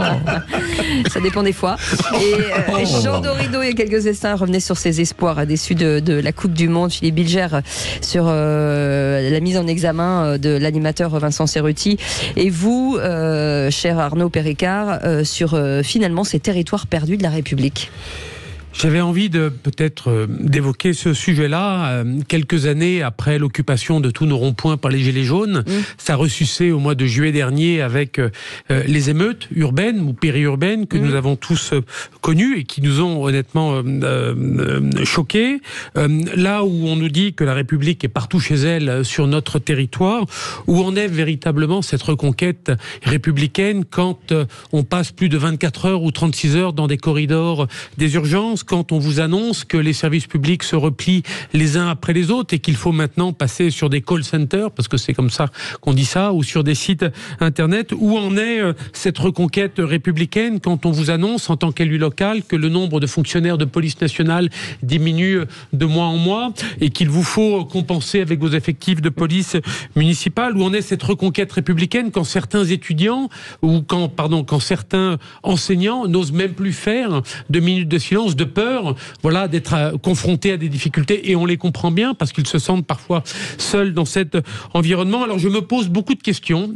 Ça dépend des fois. Et Jean Dorido, il y a quelques instants, revenait sur ses espoirs déçus de la Coupe du Monde. Philippe Bilger sur la mise en examen de l'animateur Vincent Cerruti. Et vous, cher Arnaud Péricard, sur finalement ces territoires perdus de la République. J'avais envie peut-être d'évoquer ce sujet-là. Quelques années après l'occupation de tous nos ronds-points par les Gilets jaunes, ça ressuscité au mois de juillet dernier avec les émeutes urbaines ou périurbaines que nous avons tous connues et qui nous ont honnêtement choqués. Là où on nous dit que la République est partout chez elle sur notre territoire, où en est véritablement cette reconquête républicaine quand on passe plus de 24 heures ou 36 heures dans des corridors des urgences, quand on vous annonce que les services publics se replient les uns après les autres et qu'il faut maintenant passer sur des call centers, parce que c'est comme ça qu'on dit ça, ou sur des sites internet. Où en est cette reconquête républicaine quand on vous annonce en tant qu'élu local que le nombre de fonctionnaires de police nationale diminue de mois en mois et qu'il vous faut compenser avec vos effectifs de police municipale? Où en est cette reconquête républicaine quand certains étudiants ou quand certains enseignants n'osent même plus faire de minutes de silence de peur, voilà, d'être confrontés à des difficultés, et on les comprend bien parce qu'ils se sentent parfois seuls dans cet environnement. Alors je me pose beaucoup de questions,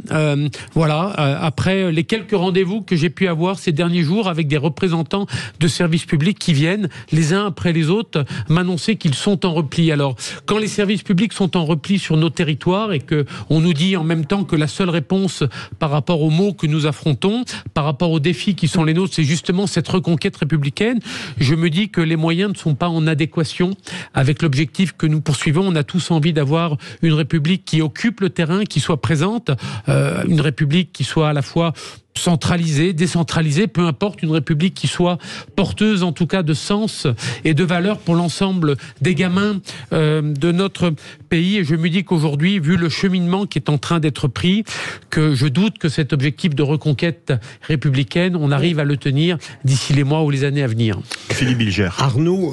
après les quelques rendez-vous que j'ai pu avoir ces derniers jours avec des représentants de services publics qui viennent les uns après les autres m'annoncer qu'ils sont en repli. Alors quand les services publics sont en repli sur nos territoires et que on nous dit en même temps que la seule réponse par rapport aux maux que nous affrontons, par rapport aux défis qui sont les nôtres, c'est justement cette reconquête républicaine, je me dis que les moyens ne sont pas en adéquation avec l'objectif que nous poursuivons. On a tous envie d'avoir une République qui occupe le terrain, qui soit présente, une République qui soit à la fois centralisée, décentralisée, peu importe, une République qui soit porteuse en tout cas de sens et de valeurs pour l'ensemble des gamins de notre pays. Et je me dis qu'aujourd'hui, vu le cheminement qui est en train d'être pris, que je doute que cet objectif de reconquête républicaine, on arrive à le tenir d'ici les mois ou les années à venir. Philippe Bilger. Arnaud,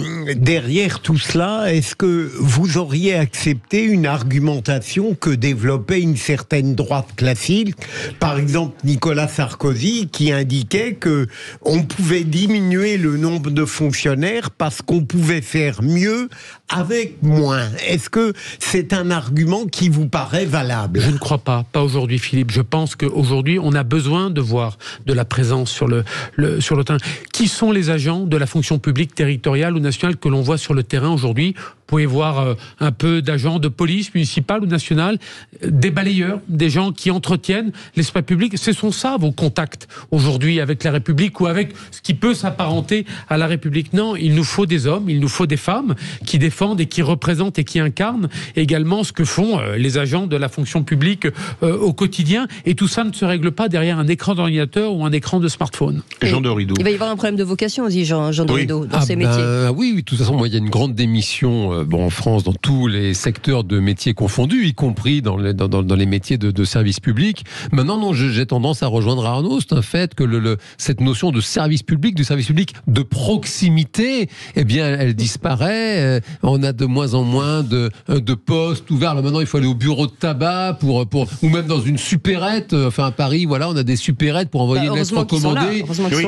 derrière tout cela, est-ce que vous auriez accepté une argumentation que développait une certaine droite classique, par exemple Nicolas Sarkozy, qui indiquait que on pouvait diminuer le nombre de fonctionnaires parce qu'on pouvait faire mieux avec moins? Est-ce que c'est un argument qui vous paraît valable? Je ne crois pas aujourd'hui, Philippe. Je pense qu'aujourd'hui, on a besoin de voir de la présence sur le terrain. Qui sont les agents de la fonction publique territoriale ou nationale que l'on voit sur le terrain aujourd'hui? Vous pouvez voir un peu d'agents de police municipale ou nationale, des balayeurs, des gens qui entretiennent l'espace public. Ce sont ça vos contacts aujourd'hui avec la République ou avec ce qui peut s'apparenter à la République. Non, il nous faut des hommes, il nous faut des femmes qui défendent et qui représentent et qui incarnent également ce que font les agents de la fonction publique au quotidien. Et tout ça ne se règle pas derrière un écran d'ordinateur ou un écran de smartphone. Jean de Rideau. Il va y avoir un problème de vocation aussi, Jean de Rideau, dans ces métiers. Oui, de toute façon, moi, il y a une grande démission en France, dans tous les secteurs de métiers confondus, y compris dans les métiers de service public. Maintenant, non, j'ai tendance à rejoindre Arnaud. C'est un fait que cette notion de service public de proximité, eh bien, elle disparaît. On a de moins en moins de postes ouverts. Là, maintenant, il faut aller au bureau de tabac ou même dans une supérette. Enfin, à Paris, voilà, on a des supérettes pour envoyer une lettre recommandée.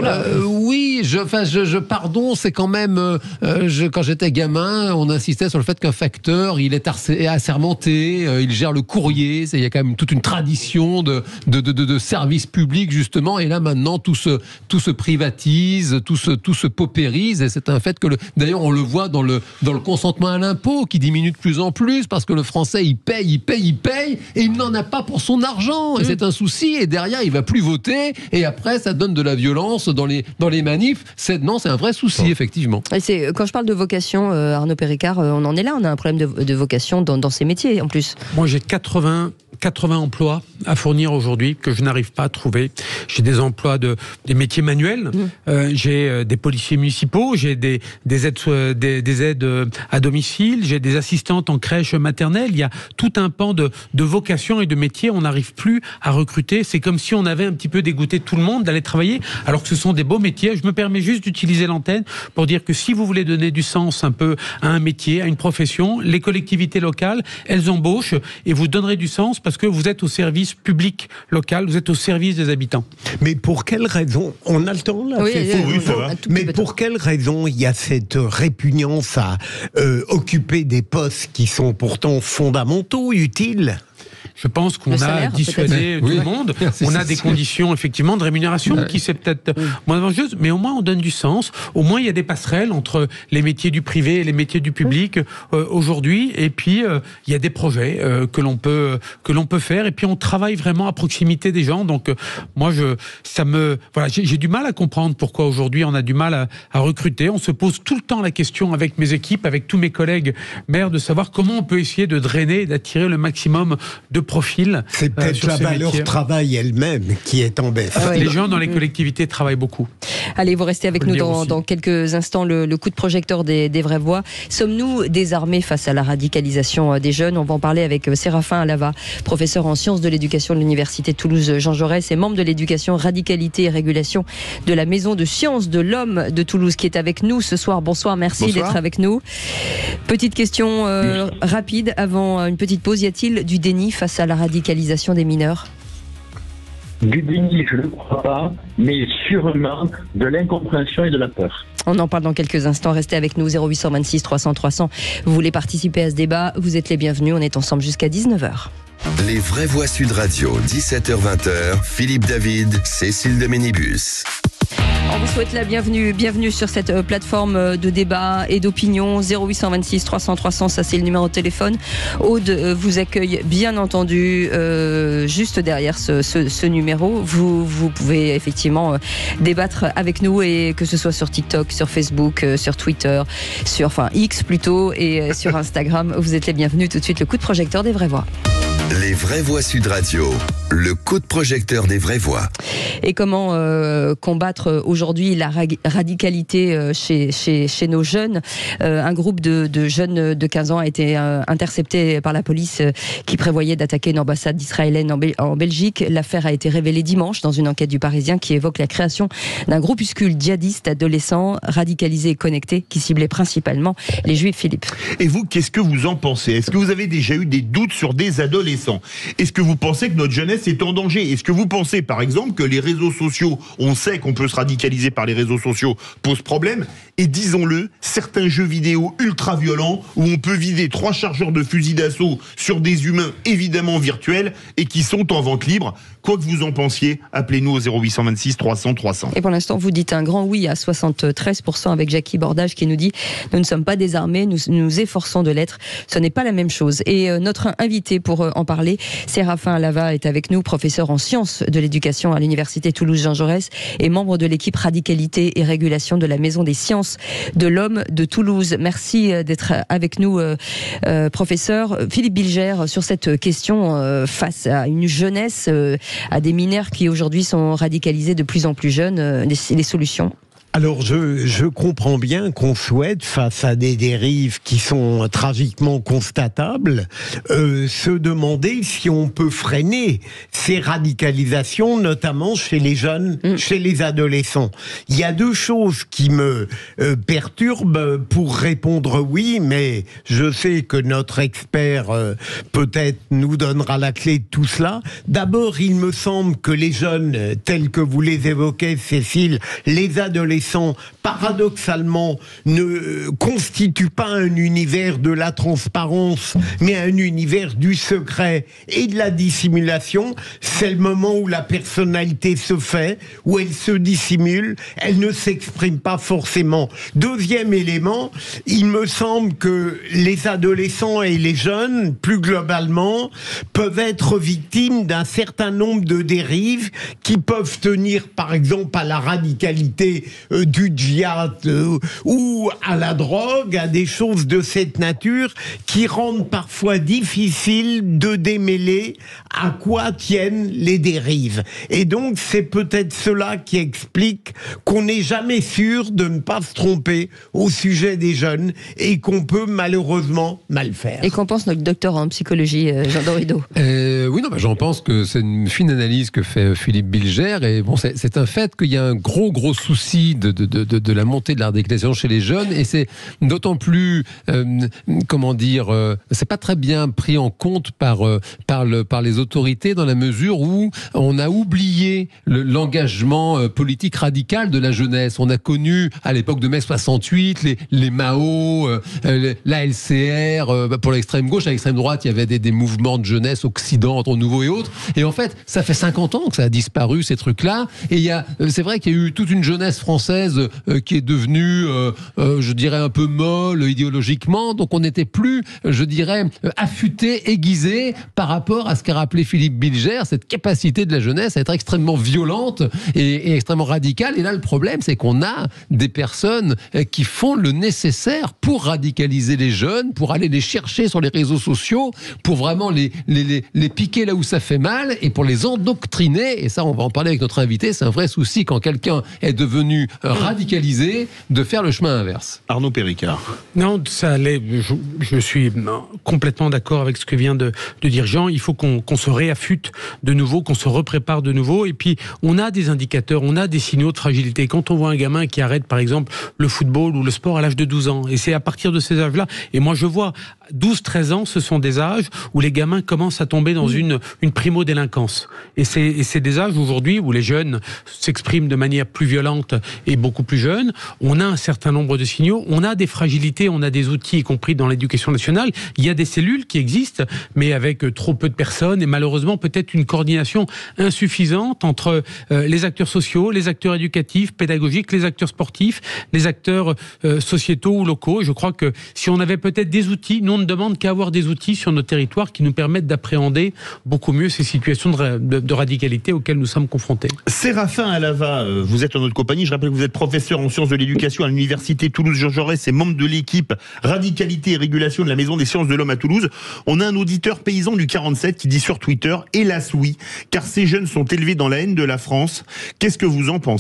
Pardon, c'est quand même, quand j'étais gamin, on insistait sur le fait qu'un facteur, il est assermenté, il gère le courrier. Il y a quand même toute une tradition de service public, justement. Et là, maintenant, tout se privatise, tout se paupérise. Et c'est un fait que, d'ailleurs, on le voit dans le consentement à l'impôt qui diminue de plus en plus parce que le Français, il paye et il n'en a pas pour son argent. Et c'est un souci. Et derrière, il va plus voter. Et après, ça donne de la violence dans les manifs. C'est un vrai souci, effectivement. Et quand je parle de vocation, Arnaud Péricard, on en est là. On a un problème de vocation dans ces métiers, en plus. Moi, j'ai 80 emplois à fournir aujourd'hui que je n'arrive pas à trouver. J'ai des emplois des métiers manuels, j'ai des policiers municipaux, j'ai des aides à domicile, j'ai des assistantes en crèche maternelle. Il y a tout un pan de vocations et de métiers. On n'arrive plus à recruter. C'est comme si on avait un petit peu dégoûté tout le monde d'aller travailler, alors que ce sont des beaux métiers. Je me permets juste d'utiliser l'antenne pour dire que si vous voulez donner du sens un peu à un métier, à une profession, les collectivités locales, elles embauchent et vous donnerez du sens parce que vous êtes au service public local, vous êtes au service des habitants. Mais pour quelle raison? On a le temps là? Oui, ça va. Mais pour quelle raison il y a cette répugnance à occuper des postes qui sont pourtant fondamentaux, utiles? Je pense qu'on a dissuadé tout le monde. On a des conditions, effectivement, de rémunération qui c'est peut-être moins avantageuses, mais au moins on donne du sens. Au moins il y a des passerelles entre les métiers du privé et les métiers du public aujourd'hui. Et puis il y a des projets que l'on peut faire. Et puis on travaille vraiment à proximité des gens. Donc moi j'ai du mal à comprendre pourquoi aujourd'hui on a du mal à recruter. On se pose tout le temps la question avec mes équipes, avec tous mes collègues maires, de savoir comment on peut essayer de drainer et d'attirer le maximum de profil. C'est peut-être la valeur travail elle-même qui est en baisse. Les gens dans les collectivités travaillent beaucoup. Allez, vous restez avec nous dans quelques instants. Le coup de projecteur des vraies voix. Sommes-nous désarmés face à la radicalisation des jeunes? On va en parler avec Séraphin Alava, professeur en sciences de l'éducation de l'Université Toulouse Jean Jaurès et membre de l'éducation, radicalité et régulation de la Maison de sciences de l'homme de Toulouse, qui est avec nous ce soir. Bonsoir, merci d'être avec nous. Petite question rapide avant une petite pause. Y a-t-il du déni face à la radicalisation des mineurs? Du déni, je ne crois pas, mais sûrement de l'incompréhension et de la peur. On en parle dans quelques instants. Restez avec nous, 0826 300 300. Vous voulez participer à ce débat, vous êtes les bienvenus. On est ensemble jusqu'à 19h. Les vraies voix Sud Radio, 17h-20h. Philippe David, Cécile de Ménibus. On vous souhaite la bienvenue. Bienvenue sur cette plateforme de débat et d'opinion. 0826 300 300, ça c'est le numéro de téléphone. Aude vous accueille bien entendu juste derrière ce numéro. Vous pouvez effectivement débattre avec nous, et que ce soit sur TikTok, sur Facebook, sur Twitter, sur X plutôt, et sur Instagram. Vous êtes les bienvenus. Tout de suite, le coup de projecteur des vraies voix. Les vraies voix Sud Radio, le coup de projecteur des vraies voix. Et comment combattre aujourd'hui la radicalité chez nos jeunes. Un groupe de jeunes de 15 ans a été intercepté par la police qui prévoyait d'attaquer une ambassade d'israélienne en Belgique. L'affaire a été révélée dimanche dans une enquête du Parisien qui évoque la création d'un groupuscule djihadiste adolescent radicalisé et connecté qui ciblait principalement les juifs. Philippe. Et vous, qu'est-ce que vous en pensez? Est-ce que vous avez déjà eu des doutes sur des adolescents? Est-ce que vous pensez que notre jeunesse est en danger? Est-ce que vous pensez, par exemple, que les réseaux sociaux, on sait qu'on peut se radicaliser par les réseaux sociaux, posent problème? Et disons-le, certains jeux vidéo ultra violents où on peut vider 3 chargeurs de fusil d'assaut sur des humains évidemment virtuels et qui sont en vente libre. Quoi que vous en pensiez, appelez-nous au 0826 300 300. Et pour l'instant, vous dites un grand oui à 73% avec Jackie Bordage qui nous dit « Nous ne sommes pas désarmés, nous nous efforçons de l'être. Ce n'est pas la même chose. » Et notre invité pour en parler, Séraphin Alava, est avec nous, professeur en sciences de l'éducation à l'Université Toulouse Jean Jaurès et membre de l'équipe radicalité et régulation de la Maison des sciences de l'homme de Toulouse. Merci d'être avec nous, professeur. Philippe Bilger, sur cette question face à une jeunesse, à des mineurs qui aujourd'hui sont radicalisés de plus en plus jeunes, les solutions? Alors, je comprends bien qu'on souhaite, face à des dérives qui sont tragiquement constatables, se demander si on peut freiner ces radicalisations, notamment chez les jeunes, chez les adolescents. Il y a 2 choses qui me perturbent pour répondre oui, mais je sais que notre expert peut-être nous donnera la clé de tout cela. D'abord, il me semble que les jeunes, tels que vous les évoquez, Cécile, les adolescents, paradoxalement, ne constituent pas un univers de la transparence, mais un univers du secret et de la dissimulation. C'est le moment où la personnalité se fait, où elle se dissimule, elle ne s'exprime pas forcément. Deuxième élément, il me semble que les adolescents et les jeunes, plus globalement, peuvent être victimes d'un certain nombre de dérives qui peuvent tenir, par exemple, à la radicalité du djihad ou à la drogue, à des choses de cette nature qui rendent parfois difficile de démêler à quoi tiennent les dérives. Et donc c'est peut-être cela qui explique qu'on n'est jamais sûr de ne pas se tromper au sujet des jeunes et qu'on peut malheureusement mal faire. Et qu'en pense notre docteur en psychologie, Jean Dorido? Oui, non, J'en pense que c'est une fine analyse que fait Philippe Bilger. Et bon, c'est un fait qu'il y a un gros souci de la montée de la radicalisation chez les jeunes. Et c'est d'autant plus, c'est pas très bien pris en compte par les autorités dans la mesure où on a oublié l'engagement politique radical de la jeunesse. On a connu à l'époque de mai 68 les Mao, la LCR pour l'extrême gauche, à l'extrême droite il y avait des mouvements de jeunesse Occident, entre Nouveau et autres, et en fait ça fait 50 ans que ça a disparu ces trucs-là, et c'est vrai qu'il y a eu toute une jeunesse française qui est devenue je dirais un peu molle idéologiquement, donc on n'était plus, je dirais, affûté, aiguisé par rapport à ce qu'a rappelé Philippe Bilger, cette capacité de la jeunesse à être extrêmement violente et extrêmement radicale. Et là le problème c'est qu'on a des personnes qui font le nécessaire pour radicaliser les jeunes, pour aller les chercher sur les réseaux sociaux, pour vraiment les piquer là où ça fait mal et pour les endoctriner. Et ça, on va en parler avec notre invité. C'est un vrai souci quand quelqu'un est devenu radicalisé de faire le chemin inverse. Arnaud Péricard. Non, ça allait. Je suis complètement d'accord avec ce que vient de dire Jean. Il faut qu'on se réaffûte de nouveau, qu'on se reprépare de nouveau. Et puis, on a des indicateurs, on a des signaux de fragilité. Quand on voit un gamin qui arrête, par exemple, le football ou le sport à l'âge de 12 ans, et c'est à partir de ces âges-là, et moi je vois 12-13 ans, ce sont des âges où les gamins commencent à tomber dans une primo-délinquance. Et c'est des âges aujourd'hui où les jeunes s'expriment de manière plus violente et beaucoup plus jeune. On a un certain nombre de signaux, on a des fragilités, on a des outils, y compris dans l'éducation nationale. Il y a des cellules qui existent, mais avec trop peu de personnes et malheureusement peut-être une coordination insuffisante entre les acteurs sociaux, les acteurs éducatifs, pédagogiques, les acteurs sportifs, les acteurs sociétaux ou locaux. Je crois que si on avait peut-être des outils, nous on ne demande qu'à avoir des outils sur nos territoires qui nous permettent d'appréhender beaucoup mieux ces situations de radicalité auxquelles nous sommes confrontés. Séraphin Alava, vous êtes en notre compagnie. Je rappelle que vous êtes professeur en sciences de l'éducation à l'université Toulouse-Jean Jaurès et membre de l'équipe Radicalité et Régulation de la Maison des Sciences de l'Homme à Toulouse. On a un auditeur paysan du 47 qui dit sur Twitter « Hélas oui, car ces jeunes sont élevés dans la haine de la France ». Qu'est-ce que vous en pensez ?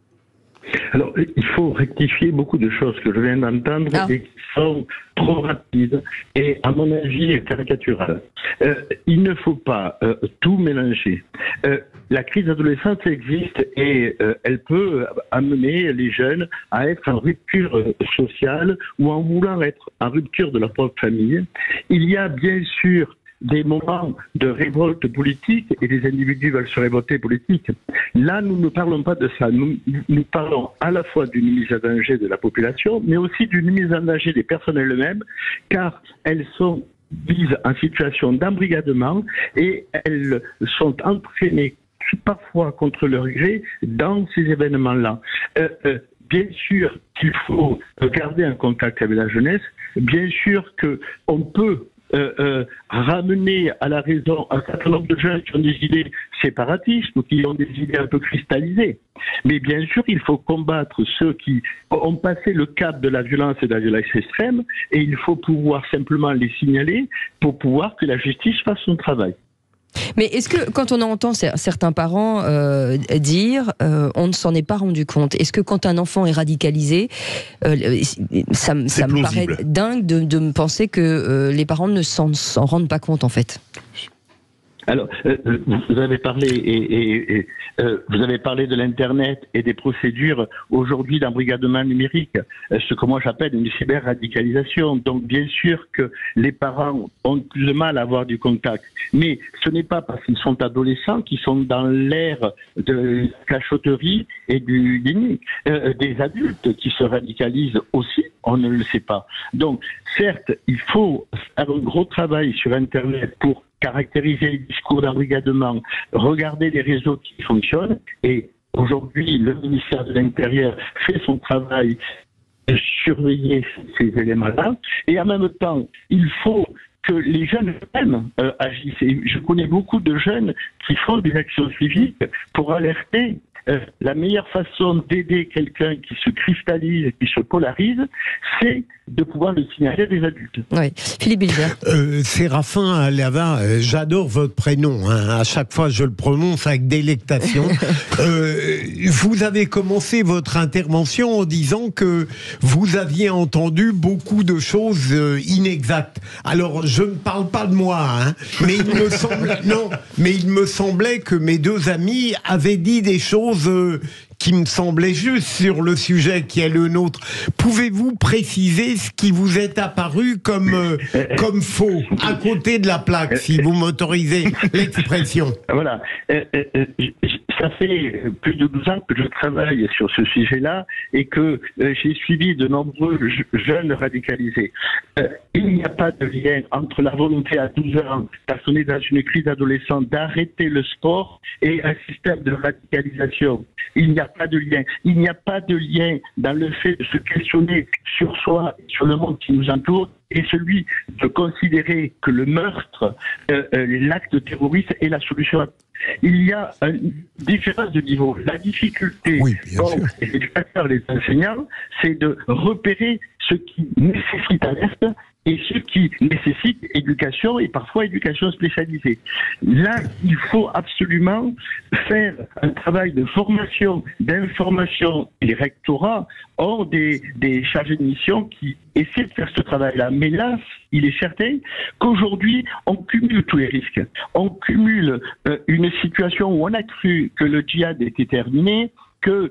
Alors, il faut rectifier beaucoup de choses que je viens d'entendre et qui sont trop rapides et, à mon avis, caricaturales. Il ne faut pas tout mélanger. La crise d'adolescence existe et elle peut amener les jeunes à être en rupture sociale ou en voulant être en rupture de leur propre famille. Il y a bien sûr des moments de révolte politique et les individus veulent se révolter politique. Là, nous ne parlons pas de ça. Nous parlons à la fois d'une mise en danger de la population, mais aussi d'une mise en danger des personnes elles-mêmes, car elles sont mises en situation d'embrigadement et elles sont entraînées parfois contre leur gré dans ces événements-là. Bien sûr qu'il faut garder un contact avec la jeunesse, bien sûr qu'on peut ramener à la raison un certain nombre de jeunes qui ont des idées séparatistes ou qui ont des idées un peu cristallisées. Mais bien sûr, il faut combattre ceux qui ont passé le cap de la violence et de la violence extrême et il faut pouvoir simplement les signaler pour pouvoir que la justice fasse son travail. Mais est-ce que, quand on entend certains parents dire on ne s'en est pas rendu compte, est-ce que quand un enfant est radicalisé, ça me paraît dingue de me penser que les parents ne s'en rendent pas compte en fait? Alors, vous avez parlé vous avez parlé de l'internet et des procédures aujourd'hui d'embrigadement numérique, ce que moi j'appelle une cyber-radicalisation. Donc, bien sûr que les parents ont plus de mal à avoir du contact, mais ce n'est pas parce qu'ils sont adolescents qu'ils sont dans l'ère de cachotterie et du déni. Des adultes qui se radicalisent aussi, on ne le sait pas. Donc, certes, il faut faire un gros travail sur Internet pour caractériser les discours d'embrigadement, regarder les réseaux qui fonctionnent, et aujourd'hui, le ministère de l'Intérieur fait son travail de surveiller ces éléments-là, et en même temps, il faut que les jeunes eux-mêmes agissent. Et je connais beaucoup de jeunes qui font des actions civiques pour alerter la meilleure façon d'aider quelqu'un qui se cristallise, qui se polarise, c'est de pouvoir le signaler à des adultes. Oui. Philippe Bilger. Séraphin Alava, j'adore votre prénom. À chaque fois, je le prononce avec délectation. Vous avez commencé votre intervention en disant que vous aviez entendu beaucoup de choses inexactes. Alors, je ne parle pas de moi, mais il me semblait que mes deux amis avaient dit des choses qui me semblaient justes sur le sujet qui est le nôtre. Pouvez-vous préciser ce qui vous est apparu comme faux, à côté de la plaque, si vous m'autorisez l'expression? Voilà. Ça fait plus de 12 ans que je travaille sur ce sujet-là et que j'ai suivi de nombreux jeunes radicalisés. Il n'y a pas de lien entre la volonté à 12 ans, parce qu'on est dans une crise adolescente, d'arrêter le sport et un système de radicalisation. Il n'y a pas de lien. Il n'y a pas de lien dans le fait de se questionner sur soi, sur le monde qui nous entoure, et celui de considérer que le meurtre, l'acte terroriste est la solution. Il y a une différence de niveau. La difficulté pour les éducateurs, les enseignants, c'est de repérer ce qui nécessite alerte et ce qui nécessite éducation et parfois éducation spécialisée. Là, il faut absolument faire un travail de formation, d'information. Les rectorats ont des chargés de mission qui essaient de faire ce travail-là. Mais là, il est certain qu'aujourd'hui, on cumule tous les risques. On cumule une situation où on a cru que le djihad était terminé, que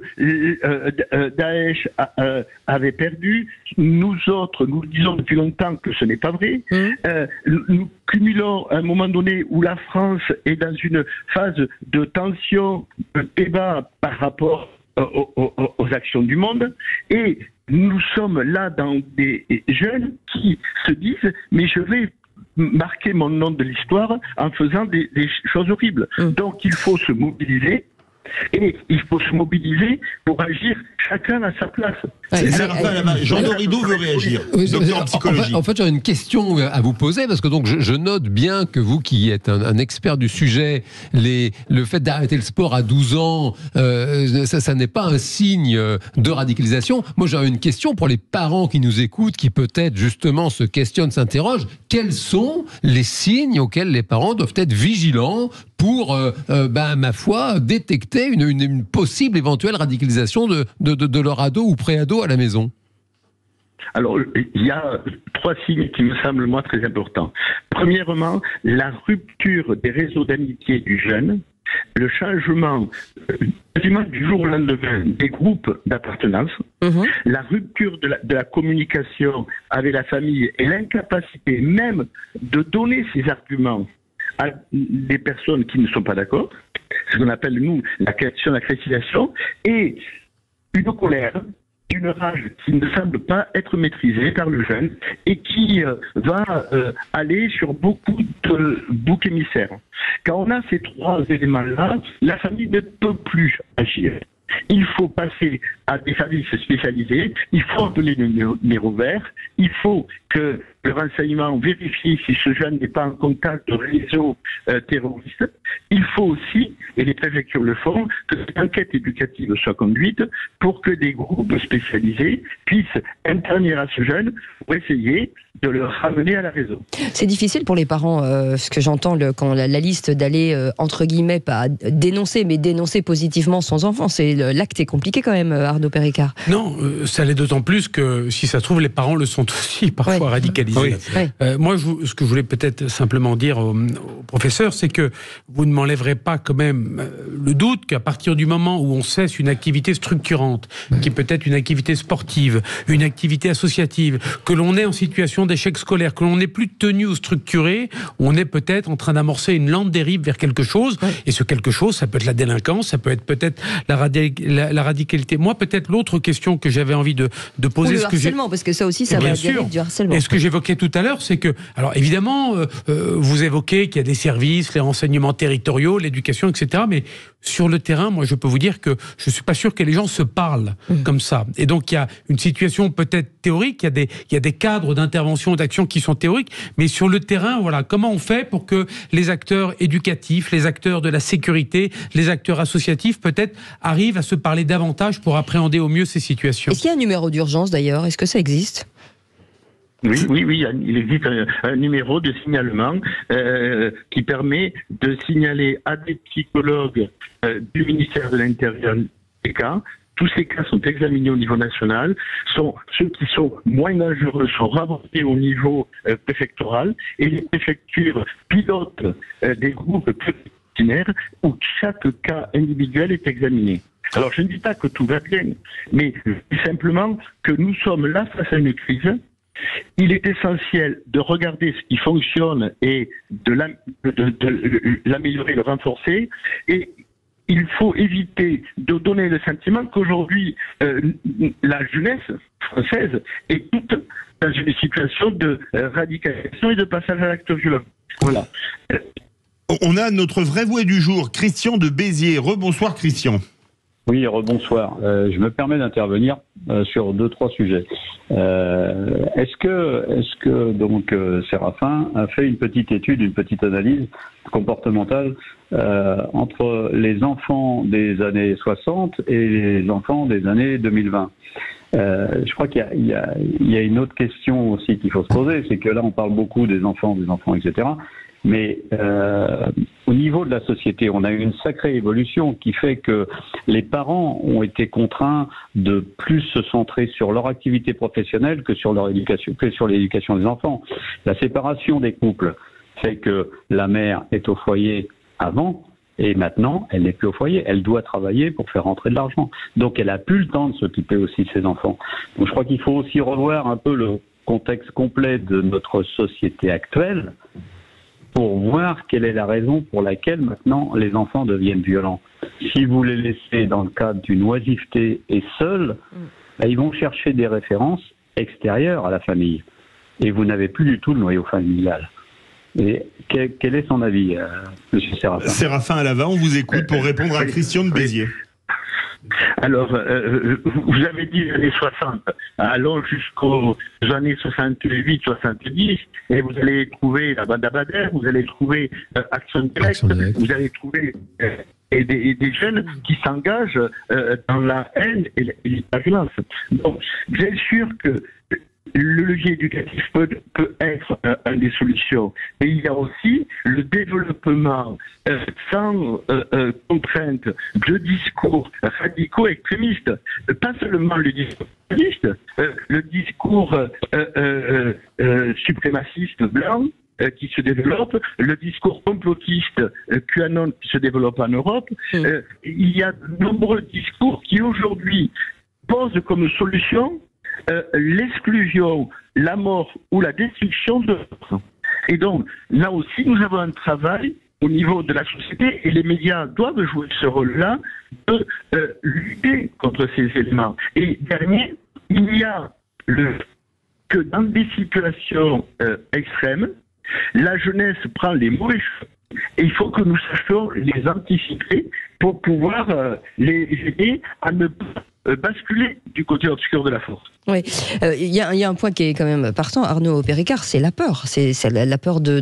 Daesh avait perdu. Nous autres, nous disons depuis longtemps que ce n'est pas vrai. Nous cumulons à un moment donné où la France est dans une phase de tension, de débat par rapport aux actions du monde. Et nous sommes là dans des jeunes qui se disent « mais je vais marquer mon nom de l'histoire en faisant des choses horribles ». Donc il faut se mobiliser. Et il faut se mobiliser pour agir chacun à sa place. Jean Dorido veut réagir. Docteur en psychologie. En fait, j'ai une question à vous poser parce que donc je note bien que vous, qui êtes un expert du sujet, le fait d'arrêter le sport à 12 ans, ça n'est pas un signe de radicalisation. Moi, j'ai une question pour les parents qui nous écoutent, qui peut-être justement se questionnent, s'interrogent. Quels sont les signes auxquels les parents doivent être vigilants pour, ma foi, détecter une possible éventuelle radicalisation de leur ado ou pré-ado à la maison? Alors, il y a 3 signes qui me semblent, moi, très importants. Premièrement, la rupture des réseaux d'amitié du jeune, le changement quasiment du jour au lendemain des groupes d'appartenance, la rupture de la communication avec la famille et l'incapacité même de donner ses arguments à des personnes qui ne sont pas d'accord, ce qu'on appelle, nous, la question de la cristallisation, et une colère, une rage qui ne semble pas être maîtrisée par le jeune et qui va aller sur beaucoup de boucs émissaires. Quand on a ces 3 éléments-là, la famille ne peut plus agir. Il faut passer à des services spécialisés, il faut appeler le numéro vert, il faut que le renseignement vérifie si ce jeune n'est pas en contact de réseaux terroristes. Il faut aussi, et les préfectures le font, que cette enquête éducative soit conduite pour que des groupes spécialisés puissent intervenir à ce jeune pour essayer de le ramener à la raison. C'est difficile pour les parents, ce que j'entends, quand la liste d'aller, entre guillemets, pas dénoncer, mais dénoncer positivement son enfant. L'acte est compliqué quand même, Arnaud Péricard. Non, ça l'est d'autant plus que, si ça se trouve, les parents le sont aussi parfois radicalisés. Moi, ce que je voulais peut-être simplement dire au professeur, c'est que vous ne m'enlèverez pas quand même le doute qu'à partir du moment où on cesse une activité structurante, qui peut être une activité sportive, une activité associative, que l'on est en situation d'échec scolaire, que l'on n'est plus tenu ou structuré, on est peut-être en train d'amorcer une lente dérive vers quelque chose, et ce quelque chose, ça peut être la délinquance, ça peut être peut-être la radicalité. Moi, peut-être l'autre question que j'avais envie de poser... Ou le harcèlement, parce que ça aussi, ça va bien avec du harcèlement. Et ce que j'évoquais j'évoquais tout à l'heure, c'est que, alors évidemment, vous évoquez qu'il y a des services, les renseignements territoriaux, l'éducation, etc. Mais sur le terrain, moi, je peux vous dire que je suis pas sûr que les gens se parlent comme ça. Et donc, il y a une situation peut-être théorique, il y a des cadres d'intervention, d'action qui sont théoriques, mais sur le terrain, voilà, comment on fait pour que les acteurs éducatifs, les acteurs de la sécurité, les acteurs associatifs, peut-être, arrivent à se parler davantage pour appréhender au mieux ces situations. Est-ce qu'il y a un numéro d'urgence d'ailleurs? Est-ce que ça existe? Oui, il existe un numéro de signalement qui permet de signaler à des psychologues du ministère de l'Intérieur des cas. Tous ces cas sont examinés au niveau national. Ceux qui sont moins dangereux sont rapportés au niveau préfectoral, et les préfectures pilotent des groupes pluridisciplinaires où chaque cas individuel est examiné. Alors je ne dis pas que tout va bien, mais simplement que nous sommes là face à une crise. Il est essentiel de regarder ce qui fonctionne et de l'améliorer, le renforcer, et il faut éviter de donner le sentiment qu'aujourd'hui la jeunesse française est toute dans une situation de radicalisation et de passage à l'acte violent. Voilà. On a notre vraie voix du jour, Christian de Béziers. Rebonsoir Christian. Oui, rebonsoir. Je me permets d'intervenir sur 2-3 sujets. Est-ce que donc Séraphin a fait une petite étude, une petite analyse comportementale entre les enfants des années 60 et les enfants des années 2020? Je crois qu'il y a une autre question aussi qu'il faut se poser, c'est que là on parle beaucoup des enfants, etc. Mais au niveau de la société, on a eu une sacrée évolution qui fait que les parents ont été contraints de plus se centrer sur leur activité professionnelle que sur leur éducation, que sur l'éducation des enfants. La séparation des couples fait que la mère est au foyer avant, et maintenant elle n'est plus au foyer. Elle doit travailler pour faire rentrer de l'argent. Donc elle a plus le temps de s'occuper aussi de ses enfants. Donc je crois qu'il faut aussi revoir un peu le contexte complet de notre société actuelle, pour voir quelle est la raison pour laquelle maintenant les enfants deviennent violents. Si vous les laissez dans le cadre d'une oisiveté et seuls, ils vont chercher des références extérieures à la famille. Et vous n'avez plus du tout le noyau familial. Et quel est son avis, M. Séraphin? Séraphin Alavin, on vous écoute pour répondre à Christian de Béziers. Alors, vous avez dit les années 60, allons jusqu'aux années 68, 70, et vous allez trouver la bande Abadère, vous allez trouver Action Direct, vous allez trouver des jeunes qui s'engagent dans la haine et la violence. Donc, bien sûr que le levier éducatif peut être une des solutions. Mais il y a aussi le développement sans contrainte de discours radicaux extrémistes. Pas seulement le discours radicaliste, le discours suprémaciste blanc qui se développe, le discours complotiste QAnon qui se développe en Europe. Il y a de nombreux discours qui aujourd'hui posent comme solution l'exclusion, la mort ou la destruction de l'autre. Et donc, là aussi, nous avons un travail au niveau de la société, et les médias doivent jouer ce rôle-là de lutter contre ces éléments. Et dernier, il y a que dans des situations extrêmes, la jeunesse prend les mauvais choix, et il faut que nous sachions les anticiper pour pouvoir les aider à ne pas basculer du côté obscur de la force. Oui, il y a un point qui est quand même partant, Arnaud Péricard, c'est la peur. C'est la peur de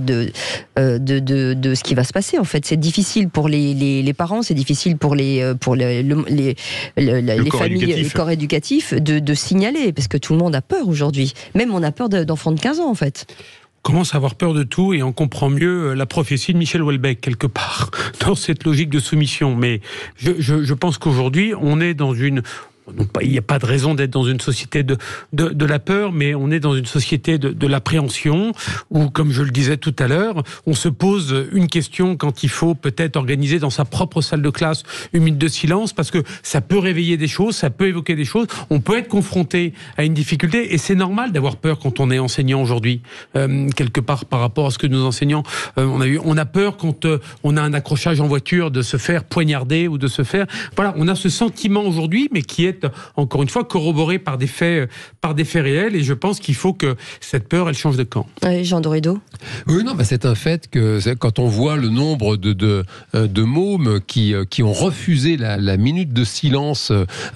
ce qui va se passer. En fait, c'est difficile pour les parents, c'est difficile pour les familles, les corps éducatifs de signaler, parce que tout le monde a peur aujourd'hui. Même on a peur d'enfants de 15 ans, en fait. Commence à avoir peur de tout, et on comprend mieux la prophétie de Michel Houellebecq quelque part dans cette logique de soumission. Mais je pense qu'aujourd'hui on est dans une... Il n'y a pas de raison d'être dans une société de la peur, mais on est dans une société de l'appréhension, où, comme je le disais tout à l'heure, on se pose une question quand il faut peut-être organiser dans sa propre salle de classe une minute de silence, parce que ça peut réveiller des choses, ça peut évoquer des choses, on peut être confronté à une difficulté, et c'est normal d'avoir peur quand on est enseignant aujourd'hui, quelque part par rapport à ce que nos enseignants, on a peur quand on a un accrochage en voiture de se faire poignarder ou de se faire... Voilà, on a ce sentiment aujourd'hui, mais qui est être, encore une fois, corroborée par des faits réels. Et je pense qu'il faut que cette peur, elle change de camp. Oui, Jean Dorido. Oui, non, c'est un fait que quand on voit le nombre de mômes qui ont refusé la minute de silence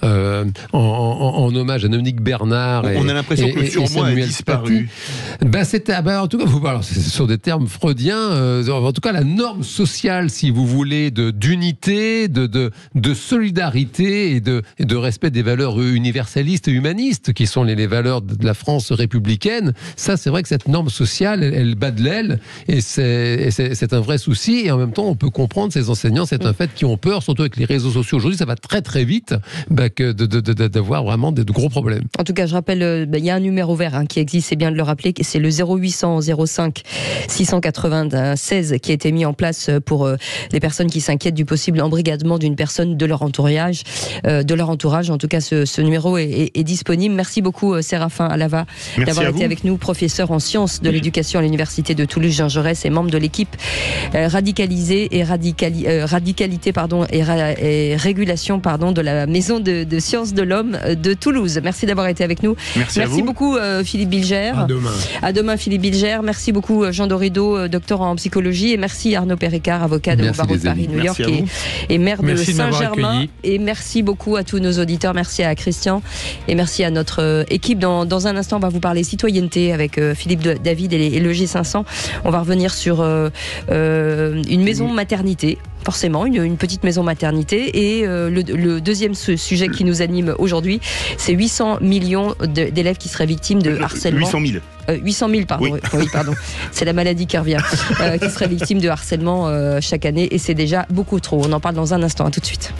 en hommage à Dominique Bernard. On a l'impression que le surmoi a disparu. En tout cas, c'est sur des termes freudiens. En tout cas, la norme sociale, si vous voulez, d'unité, de solidarité et de respect des valeurs universalistes et humanistes, qui sont les valeurs de la France républicaine. Ça, c'est vrai que cette norme sociale, elle bat de l'aile, et c'est un vrai souci. Et en même temps, on peut comprendre ces enseignants, c'est un fait, qui ont peur, surtout avec les réseaux sociaux. Aujourd'hui, ça va très très vite, d'avoir vraiment de gros problèmes. En tout cas, je rappelle, il y a un numéro vert qui existe, c'est bien de le rappeler, c'est le 0800 05 696 qui a été mis en place pour les personnes qui s'inquiètent du possible embrigadement d'une personne de leur entourage. En tout cas, ce numéro est disponible. Merci beaucoup, Séraphin Alava, d'avoir été avec nous, professeur en sciences de l'éducation à l'université de Toulouse Jean Jaurès et membre de l'équipe radicalité et régulation de la maison de sciences de l'homme de Toulouse. Merci d'avoir été avec nous. Merci beaucoup, Philippe Bilger. À demain, Philippe Bilger. Merci beaucoup, Jean Dorido, docteur en psychologie, et merci Arnaud Péricard, avocat de barreau de Paris, New York et maire de Saint-Germain. Et merci beaucoup à tous nos auditeurs. Merci à Christian et merci à notre équipe. Dans un instant, on va vous parler citoyenneté avec Philippe David et le G500. On va revenir sur une maison maternité. Forcément, une petite maison maternité. Et le deuxième sujet qui nous anime aujourd'hui, c'est 800 millions d'élèves qui seraient victimes de harcèlement. 800 000, pardon. Oui, pardon. C'est la maladie qui revient. Qui seraient victimes de harcèlement chaque année. Et c'est déjà beaucoup trop. On en parle dans un instant. À tout de suite.